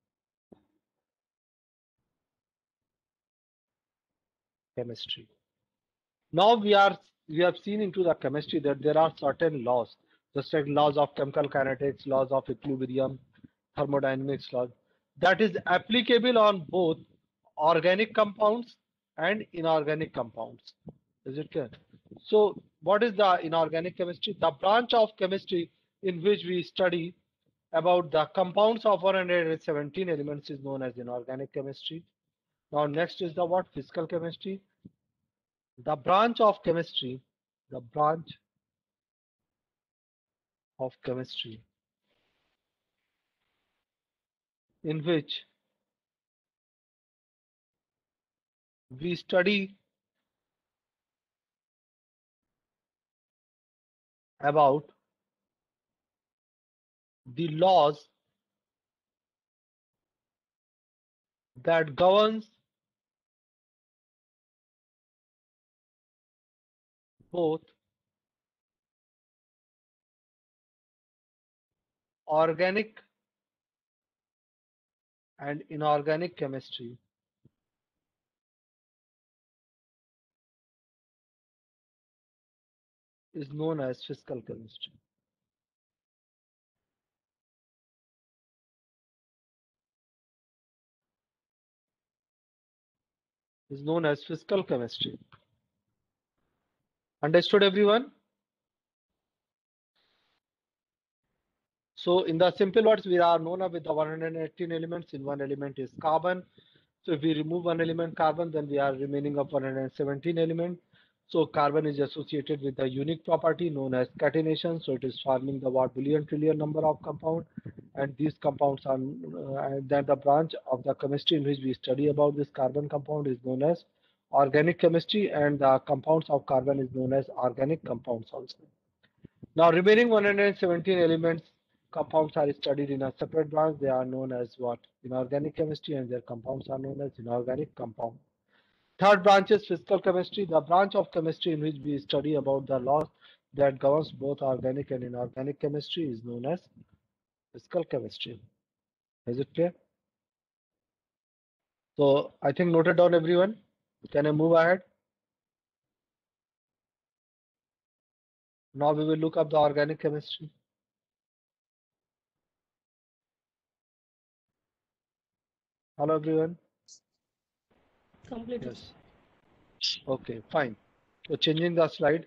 chemistry. Now we are we have seen into the chemistry that there are certain laws, just like laws of chemical kinetics, laws of equilibrium, thermodynamics laws, that is applicable on both organic compounds and inorganic compounds. Is it clear? So what is the inorganic chemistry? The branch of chemistry in which we study about the compounds of one hundred seventeen elements is known as inorganic chemistry. Now next is the what? Physical chemistry. The branch of chemistry, the branch of chemistry in which we study about the laws that governs both organic and inorganic chemistry is known as physical chemistry. Is known as physical chemistry. Understood, everyone? So in the simple words, we are known with the one hundred eighteen elements. In one element is carbon. So if we remove one element carbon, then we are remaining of one hundred seventeen elements. So carbon is associated with a unique property known as catenation. So it is forming the what billion trillion number of compound, and these compounds are uh, and then the branch of the chemistry in which we study about this carbon compound is known as organic chemistry, and the compounds of carbon is known as organic compounds also. Now remaining one hundred seventeen elements compounds are studied in a separate branch. They are known as what? Inorganic chemistry, and their compounds are known as inorganic compound. Third branch is physical chemistry, the branch of chemistry in which we study about the laws that governs both organic and inorganic chemistry is known as physical chemistry. Is it clear? So I think noted down, everyone. Can I move ahead? Now we will look up the organic chemistry. Hello, everyone. Completed. Yes. Okay, fine. So changing the slide.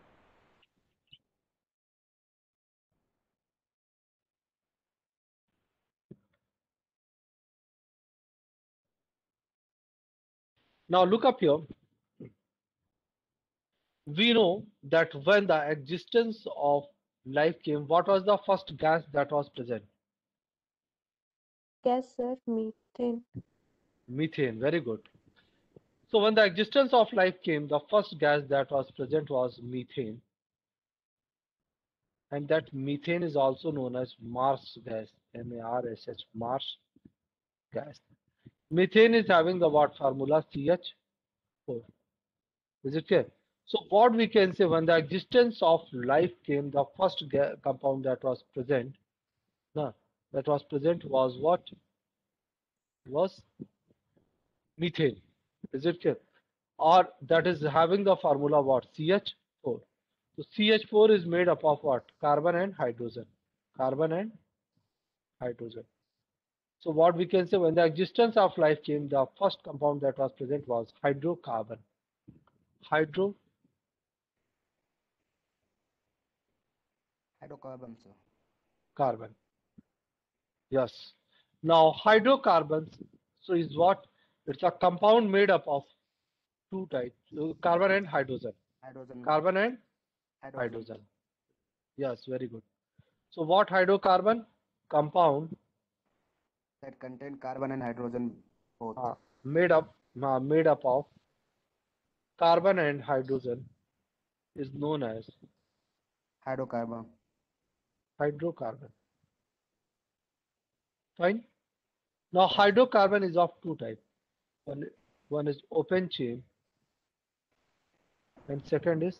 Now look up here. We know that when the existence of life came, what was the first gas that was present? Yes, sir. Methane. Methane. Very good. So when the existence of life came, the first gas that was present was methane. And that methane is also known as Mars gas, M A R S H, Mars gas. Methane is having the what formula? C H four. Is it clear? So what we can say, when the existence of life came, the first compound that was present, no, that was present was what? Was methane. Is it clear? or that is having the formula what? C H four. So C H four is made up of what? Carbon and hydrogen. Carbon and hydrogen. So what we can say, when the existence of life came, the first compound that was present was hydrocarbon. Hydrocarbon. Hydrocarbon, sir. Yes. Now hydrocarbons, so is what? It's a compound made up of two types, so carbon and hydrogen. Hydrogen. Carbon and Hydrogen. hydrogen. Yes, very good. So what hydrocarbon? Compound That contain carbon and hydrogen both. uh, made up uh, made up of carbon and hydrogen is known as Hydrocarbon. hydrocarbon. Fine. Now hydrocarbon is of two types. One, one is open chain and second is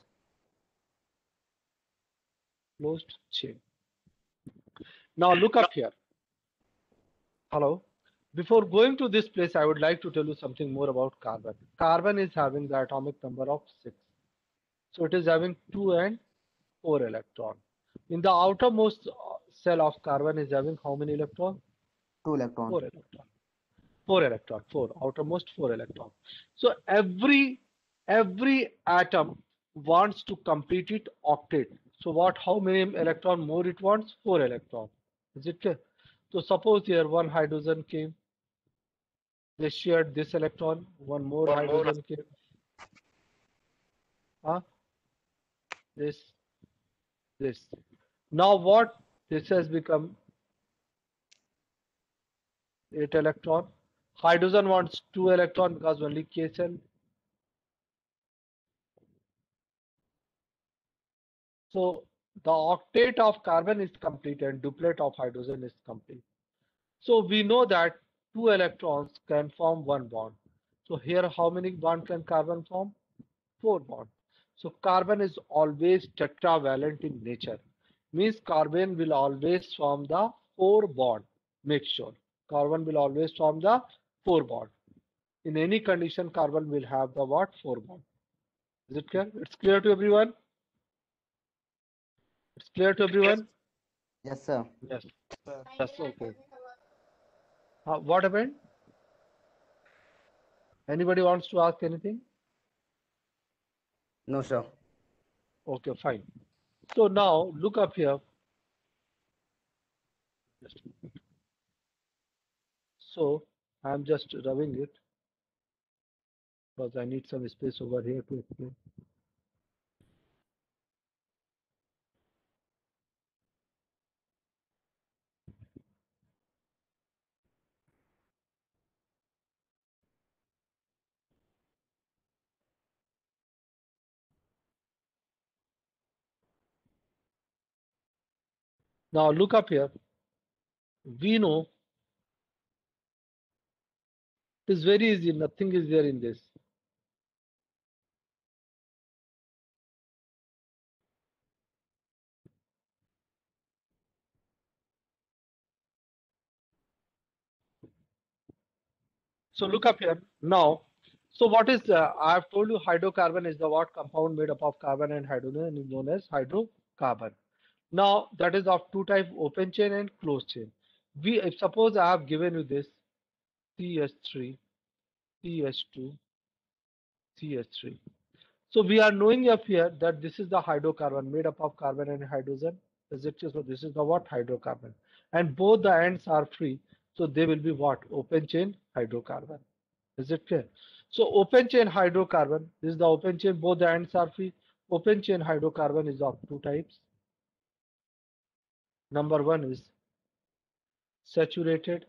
closed chain. Now look up here. Hello. Before going to this place, I would like to tell you something more about carbon. Carbon is having the atomic number of six. So it is having two and four electrons. In the outermost cell of carbon is having how many electrons? Two electrons. Four electrons. Four electrons. Four. Outermost four electrons. So every every atom wants to complete it octet. So what? How many electron more it wants? Four electrons. Is it clear? So suppose here one hydrogen came. They shared this electron. One more One more. hydrogen came. Huh? This. This. Now what? This has become eight electron. Hydrogen wants two electron because only K cell. So the octet of carbon is complete and duplet of hydrogen is complete. So we know that two electrons can form one bond. So here how many bonds can carbon form? Four bonds. So carbon is always tetravalent in nature. Means carbon will always form the four bond. Make sure. Carbon will always form the four bond. In any condition, carbon will have the what? Four bond. Is it clear? It's clear to everyone? It's clear to everyone? Yes, sir. Yes. Yes, okay. Uh, what happened? Anybody wants to ask anything? No, sir. Okay, fine. So now look up here. Just a minute. So I'm just rubbing it because I need some space over here to explain. Now look up here. We know it is very easy. Nothing is there in this. So look up here now. So what is uh, I have told you hydrocarbon is the what compound made up of carbon and hydrogen and is known as hydrocarbon. Now that is of two type, open chain and closed chain. We if suppose I have given you this C H three, C H two, C H three. So we are knowing up here that this is the hydrocarbon made up of carbon and hydrogen. Is it so? This is the what? Hydrocarbon, and both the ends are free, so they will be what? Open chain hydrocarbon. Is it clear? So open chain hydrocarbon, this is the open chain, both the ends are free. Open chain hydrocarbon is of two types. Number one is saturated.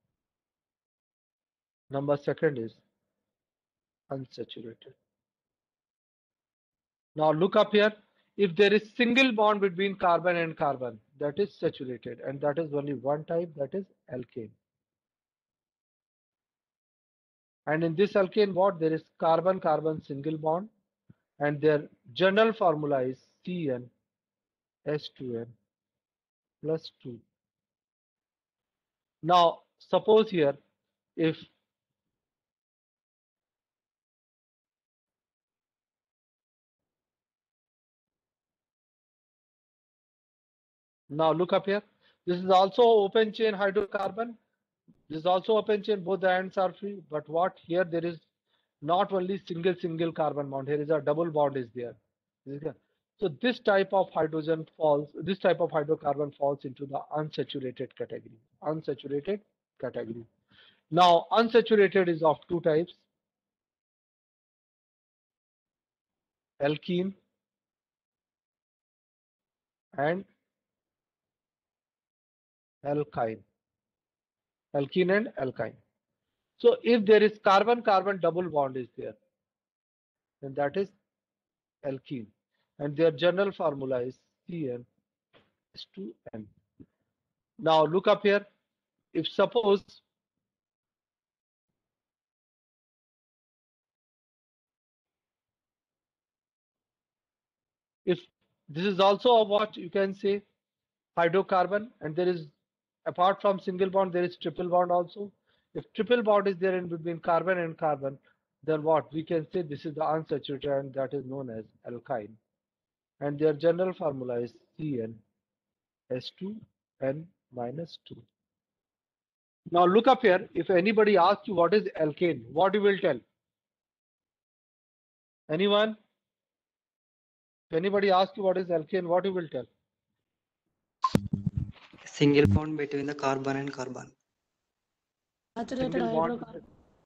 Number second is unsaturated. Now look up here. If there is single bond between carbon and carbon, that is saturated, and that is only one type, that is alkane. And in this alkane, what? There is carbon-carbon single bond, and their general formula is C N H two N plus two. Now, suppose here, if Now look up here. This is also open chain hydrocarbon. This is also open chain. Both the ends are free. But what here there is not only single single carbon bond. Here is a double bond is there. Is it clear? So this type of hydrogen falls. This type of hydrocarbon falls into the unsaturated category. Unsaturated category. Now unsaturated is of two types. Alkene and alkyne. Alkene and alkyne. So if there is carbon-carbon double bond is there, then that is alkene. And their general formula is C n S two N. Now look up here. If suppose if this is also a what you can say hydrocarbon, and there is apart from single bond there is triple bond also. If triple bond is there in between carbon and carbon, then what we can say this is the unsaturated and that is known as alkyne. And their general formula is C n S two N minus two. Now look up here. If anybody asks you what is alkane, what you will tell? Anyone? If anybody asks you what is alkane, what you will tell? Single bond between the carbon and carbon. Saturated Single bond. hydrocarbon.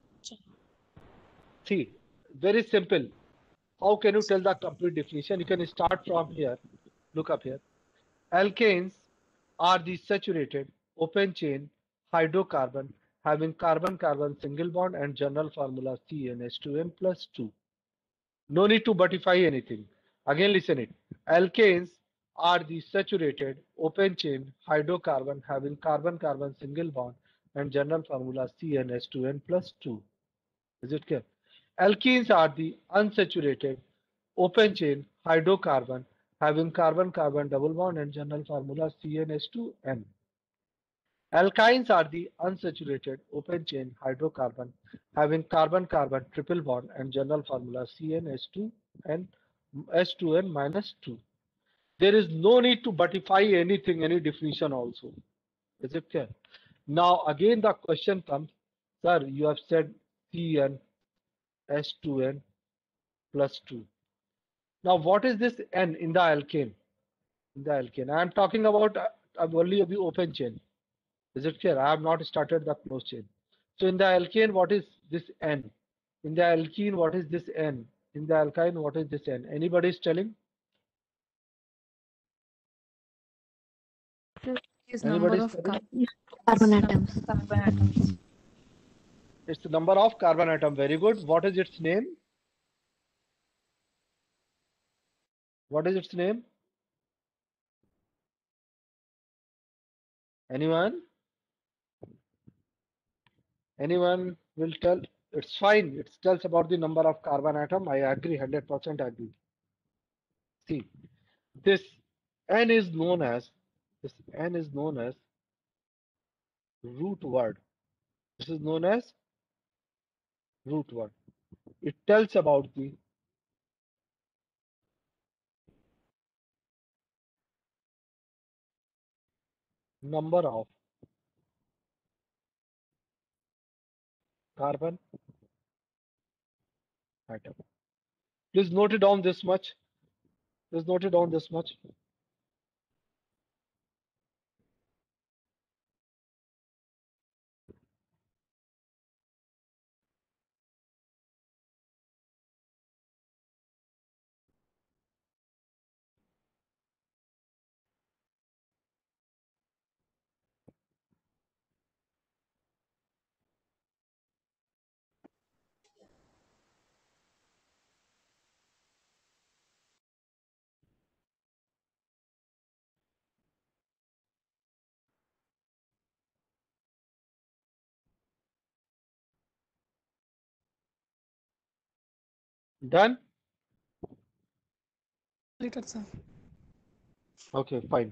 See, very simple. How can you tell the complete definition? You can start from here. Look up here. Alkanes are the saturated open chain hydrocarbon having carbon-carbon single bond and general formula C n H two n plus two. No need to butify anything. Again, listen it. Alkanes are the saturated open chain hydrocarbon having carbon-carbon single bond and general formula C n H two n plus two. Is it clear? Alkenes are the unsaturated open chain hydrocarbon having carbon-carbon double bond and general formula C n H two N. Alkynes are the unsaturated open chain hydrocarbon having carbon-carbon triple bond and general formula C n H two N H two N minus two. There is no need to butify anything, any definition also. Is it clear? Now again the question comes, sir, you have said C n S two N plus two. Now what is this N in the alkane? In the alkane, I am talking about uh, only the open chain. Is it clear? I have not started the closed chain. So in the alkane, what is this N? In the alkene, what is this N? In the alkyne, what is this N? Anybody is telling? Is Anybody number is of telling? carbon atoms. Carbon atoms. It's the number of carbon atom. Very good. What is its name? What is its name? Anyone? Anyone will tell? It's fine. It tells about the number of carbon atom. I agree, one hundred percent agree. See, this N is known as, this N is known as root word. This is known as root word. It tells about the number of carbon atom. Please note it down this much. Please note it down this much. Done? Completed, sir. Okay, fine.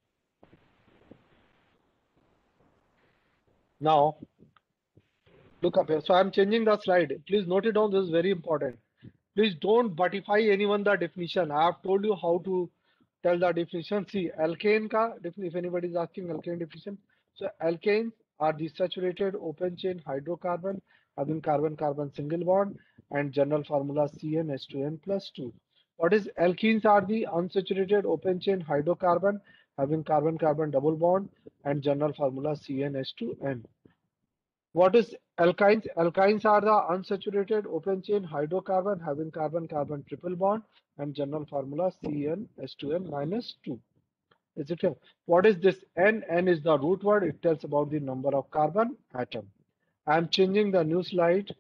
Now, look up here. So I'm changing the slide. Please note it down. This is very important. Please don't butify anyone the definition. I have told you how to tell the definition. See, alkane ka, if anybody is asking alkane definition. So alkanes are the saturated open chain hydrocarbon having carbon-carbon single bond and general formula C N H two N plus two. What is alkenes are the unsaturated open chain hydrocarbon having carbon-carbon double bond and general formula C N H two N. What is alkynes? Alkynes are the unsaturated open chain hydrocarbon having carbon-carbon triple bond and general formula C N H two N minus two. Is it clear? What is this N? N is the root word. It tells about the number of carbon atom. I am changing the new slide.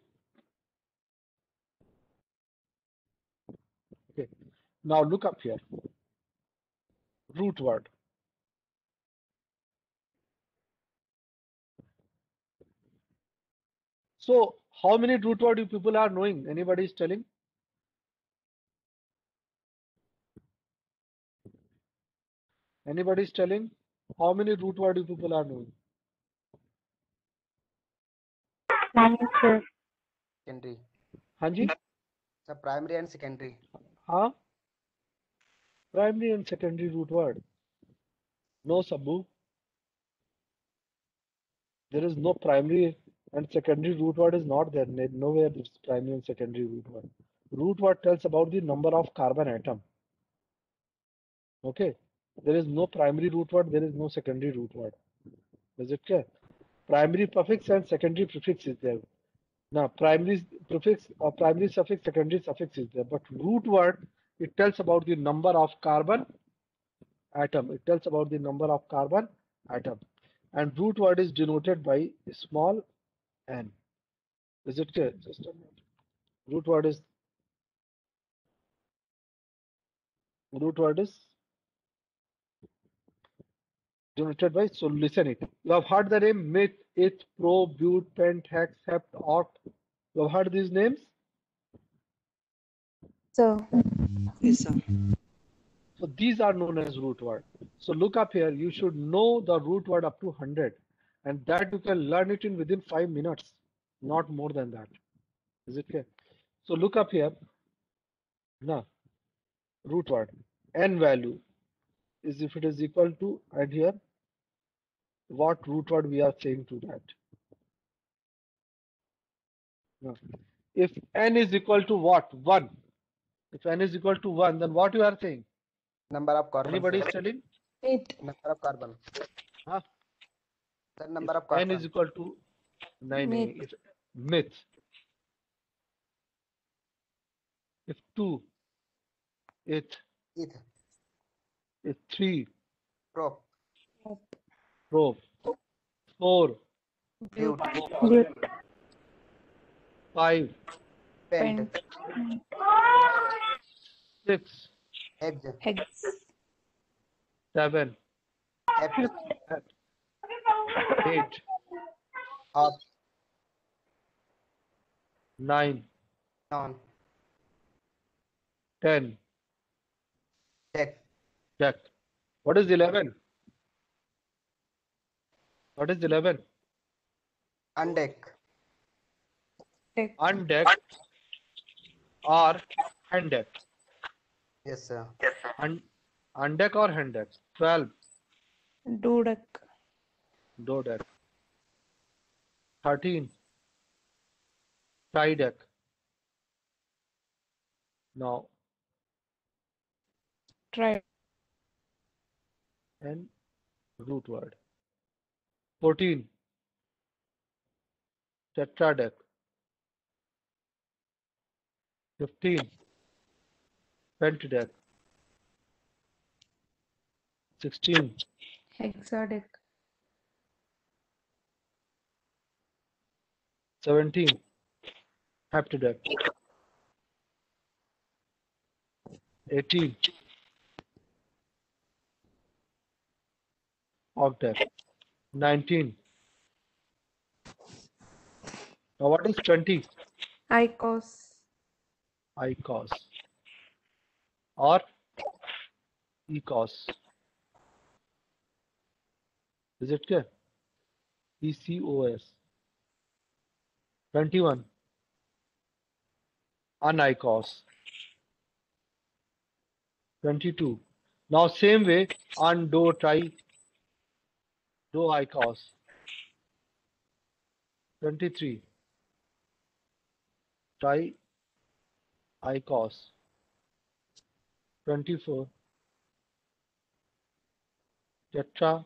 Okay. Now look up here. Root word. So how many root word you people are knowing? Anybody is telling? Anybody is telling? How many root word you people are knowing? Secondary. Hanji? The primary and secondary. Huh? Primary and secondary root word. No, Sabbu. There is no primary and secondary root word is not there. Nowhere it's primary and secondary root word. Root word tells about the number of carbon atom. Okay. There is no primary root word. There is no secondary root word. Is it clear? Primary prefix and secondary prefix is there. Now, primary prefix or primary suffix, secondary suffix is there. But root word, it tells about the number of carbon atom. It tells about the number of carbon atom. And root word is denoted by small n. Is it clear? Just a minute. Root word is root word is denoted by, so listen it. You have heard the name meth, eth, pro, but, pent, hex, hept, oct. You have heard these names? So, Yes, sir. So these are known as root word. So look up here. You should know the root word up to one hundred, and that you can learn it in within five minutes, not more than that. Is it clear? So look up here. Now, root word n value is if it is equal to, and here what root word we are saying to that. Now, if n is equal to what? one. If n is equal to one, then what you are saying? Number of carbon. Anybody is sir. telling? Eight. Number of carbon. Huh? The If number of n carbon. is equal to nine, Myth. if myth. If two, it Eth. if three, Prop. probe, four, Butte. five, Pent. pent, six, Edge. hex, seven, Hept. eight, Opt. nine, Non. ten, Deck. deck. What is eleven? What is eleven? Undeck. deck, Undeck or handdeck. Yes, sir. Un undeck or handdeck. twelve, dudek, dodeck. thirteen, trideck. Now, try, and root word. fourteen, tetradeck. fifteen, pentadeck. sixteen, hexadeck, seventeen, heptadeck. eighteen, octet. nineteen. Now what is twenty? icos, ICOS or ECOS. Is it clear? E C O S. twenty-one. Unicos. twenty-two. Now same way, undo try do I cos. twenty-three. Try I cos. twenty-four. Tetra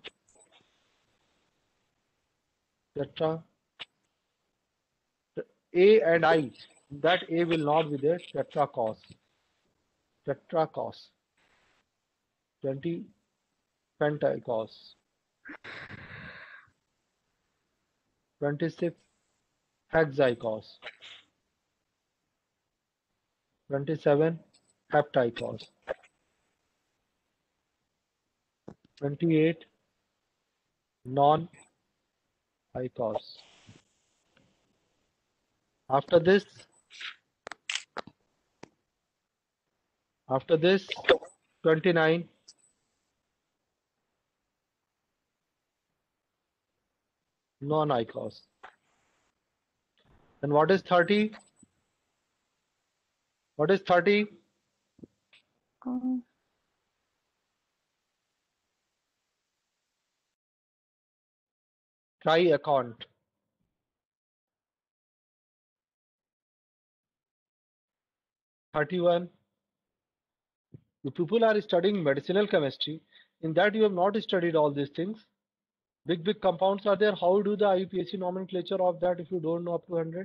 tetra A and I. That A will not be there. Tetra cos. Tetra cos. twenty penta cos. twenty-six hexicos. twenty-seven hepticos. twenty-eight non icos. After this, after this, twenty-nine non icos. And what is thirty? What is thirty? Um, Try account. thirty-one. You people are studying medicinal chemistry. In that you have not studied all these things. Big, big compounds are there. How do the I U P A C nomenclature of that if you don't know up to one hundred?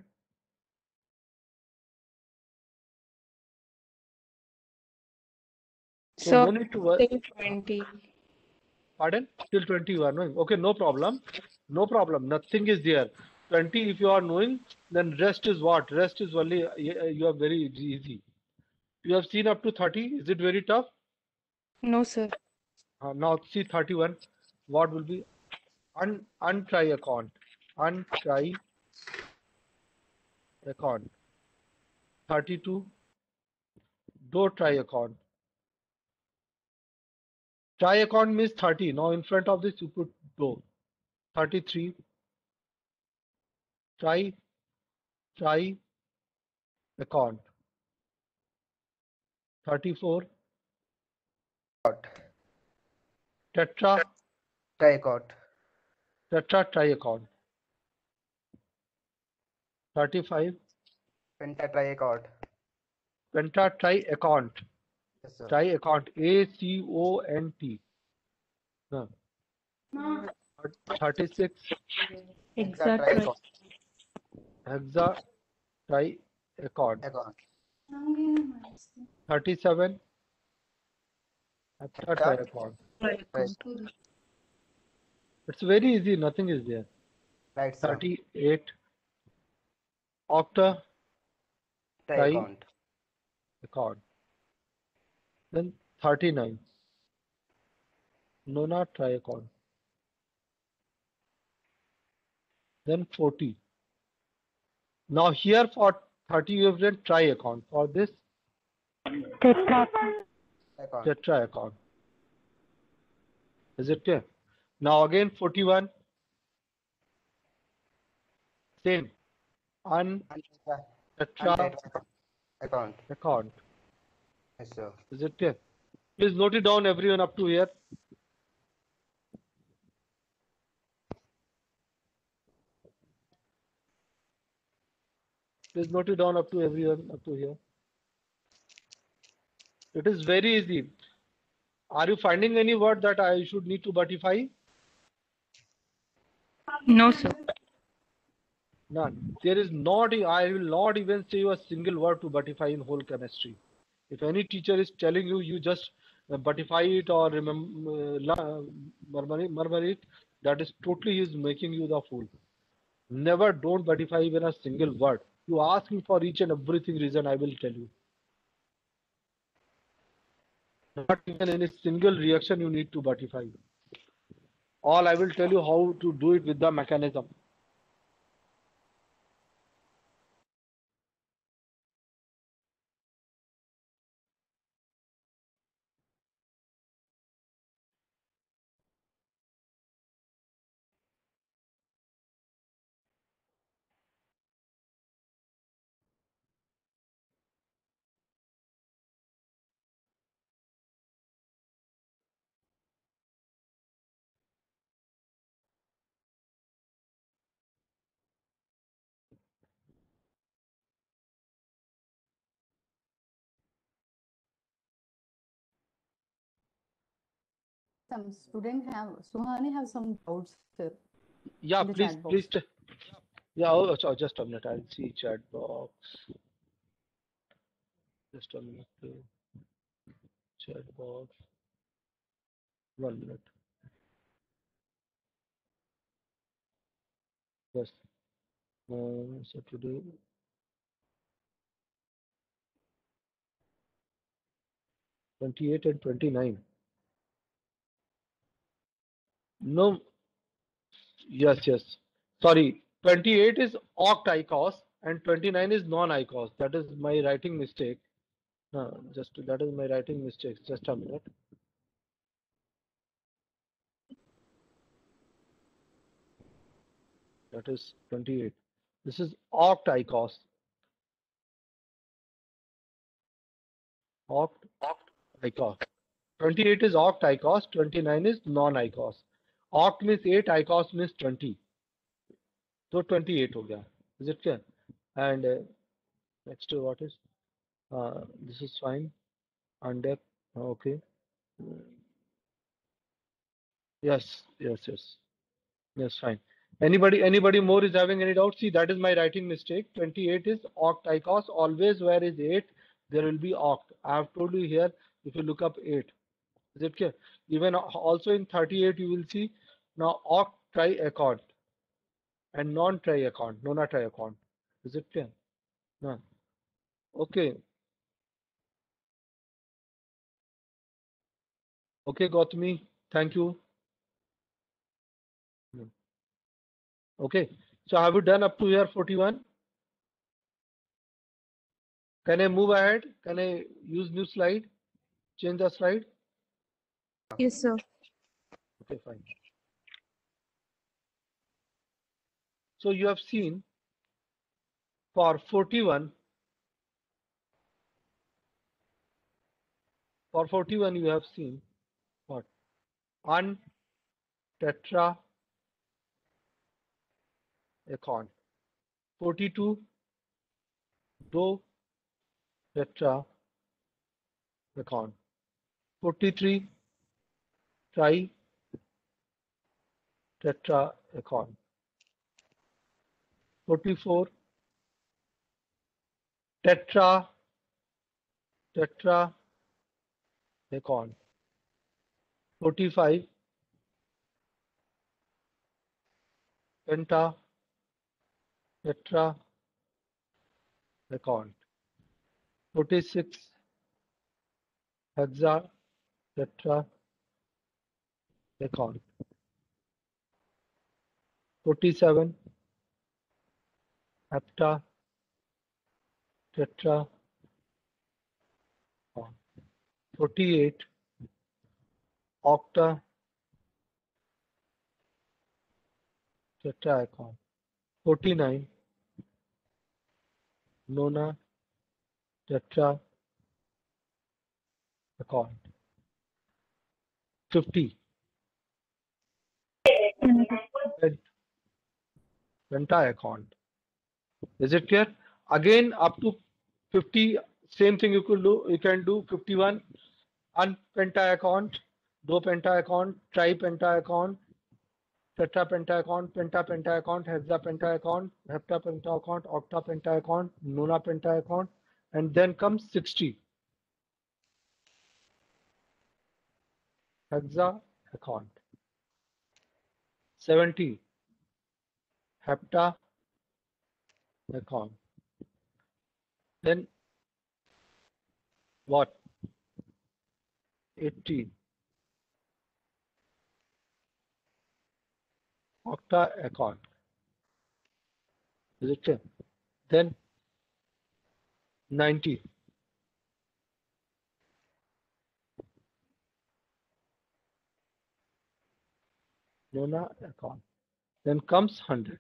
So so no need to work. till twenty. Pardon? Till twenty you are knowing. Okay, no problem. No problem. Nothing is there. twenty if you are knowing, then rest is what? Rest is only you are very easy. You have seen up to thirty. Is it very tough? No, sir. Uh, now see thirty-one. What will be un untry account? Untry account. thirty-two. Do try account. Try account means thirty. Now in front of this you put do. thirty-three. Try try account. thirty-four. Tetra Tricot. tetra try account. thirty-five. Pentatricot. Penta try account. Yes, sir. Try account. A C O N T. No. thirty-six. Hexatricot. Hexa try account. Account. thirty-seven. Hepta try account. Right. It's very easy. Nothing is there. Right, sir. thirty-eight. Octa try Tricont. account. Then thirty-nine. Nona try account. Then forty. Now here for thirty you have written try account. For this Account. tetra account. Is it clear? Now again forty-one. Same. Un Untetra- tetra untetra- Account. account. Yes, sir. Is it clear? Please note it down everyone up to here. Please note it down up to everyone up to here. It is very easy. Are you finding any word that I should need to butify? No, sir. None. There is not, I will not even say you a single word to butify in whole chemistry. If any teacher is telling you, you just uh, butify it or remember, uh, murmur, murmur it, that is totally he is making you the fool. Never don't butify even a single word. You ask me for each and everything reason, I will tell you. Not even any single reaction you need to butify. All I will tell you how to do it with the mechanism. Some students have, Suhani have some doubts, sir. Yeah, in the please, chat box. please. t- Yeah, oh, so just a minute. I'll see chat box. Just a minute. uh, Chat box. One minute. Yes. Uh, so today, twenty-eight and twenty-nine. No. Yes, yes. Sorry. twenty-eight is oct I C O S and twenty-nine is non I C O S. That is my writing mistake. Uh, just that is my writing mistake. Just a minute. That is twenty-eight. This is oct I C O S. Oct I C O S. twenty-eight is oct I C O S. twenty-nine is non I C O S. Oct means eight. I C O S means twenty. So twenty-eight हो गया. Is it clear? And uh, next uh, what is? Uh, this is fine. Under okay. Yes, yes, yes. Yes, fine. Anybody, anybody more is having any doubt? See, that is my writing mistake. twenty-eight is oct I C O S. Always where is eight, there will be oct. I have told you here, if you look up eight. Is it clear? Even also in thirty-eight, you will see now oct tri account and non tri account, nona tri account. Is it clear? No. Okay. Okay, Gautami. Thank you. Okay. So have you done up to here forty-one? Can I move ahead? Can I use new slide? Change the slide? Yes, sir. Okay, fine. So you have seen for forty-one, for forty-one you have seen what? Un tetra account. forty-two, do tetra account. forty-three, tri tetra account. forty-four, tetra tetra account. forty-five, penta tetra account. forty-six, hexa tetra account. forty-seven, hepta tetra account. forty-eight, octa tetra account. forty-nine, nona tetra account. fifty, pent- penta account. Is it clear? Again, up to fifty, same thing you could do. You can do fifty-one, unpenta account, do penta account, tri penta account, tetra penta account, penta penta account, hexa penta account, hepta penta account, octa penta account, nona penta account, and then comes sixty. Hexa account. seventy. Hepta account. Then what? eighty. Octa account. Is it clear? Then ninety. Nona account. Then comes one hundred.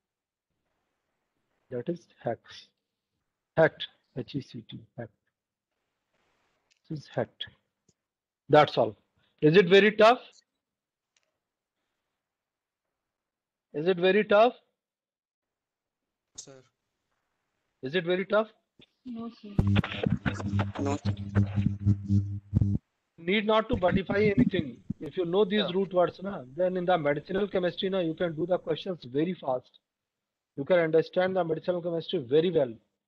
That is hex. Hect. H E C T. Hect. This is hect. That's all. Is it very tough? Is it very tough? Sir. Is it very tough? No, sir. No. Need not to modify anything. If you know these Yeah. root words, na, then in the medicinal chemistry, na, you can do the questions very fast. You can understand the medicinal chemistry very well.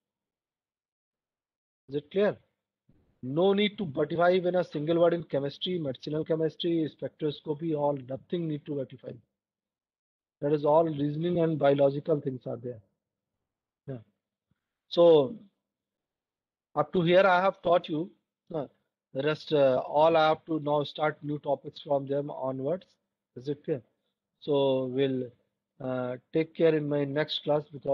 Is it clear? No need to buttify even a single word in chemistry, medicinal chemistry, spectroscopy, all nothing need to buttify. That is all reasoning and biological things are there. Yeah. So up to here I have taught you. Uh, the rest uh, all I have to now start new topics from them onwards. Is it clear? So we'll uh, take care in my next class because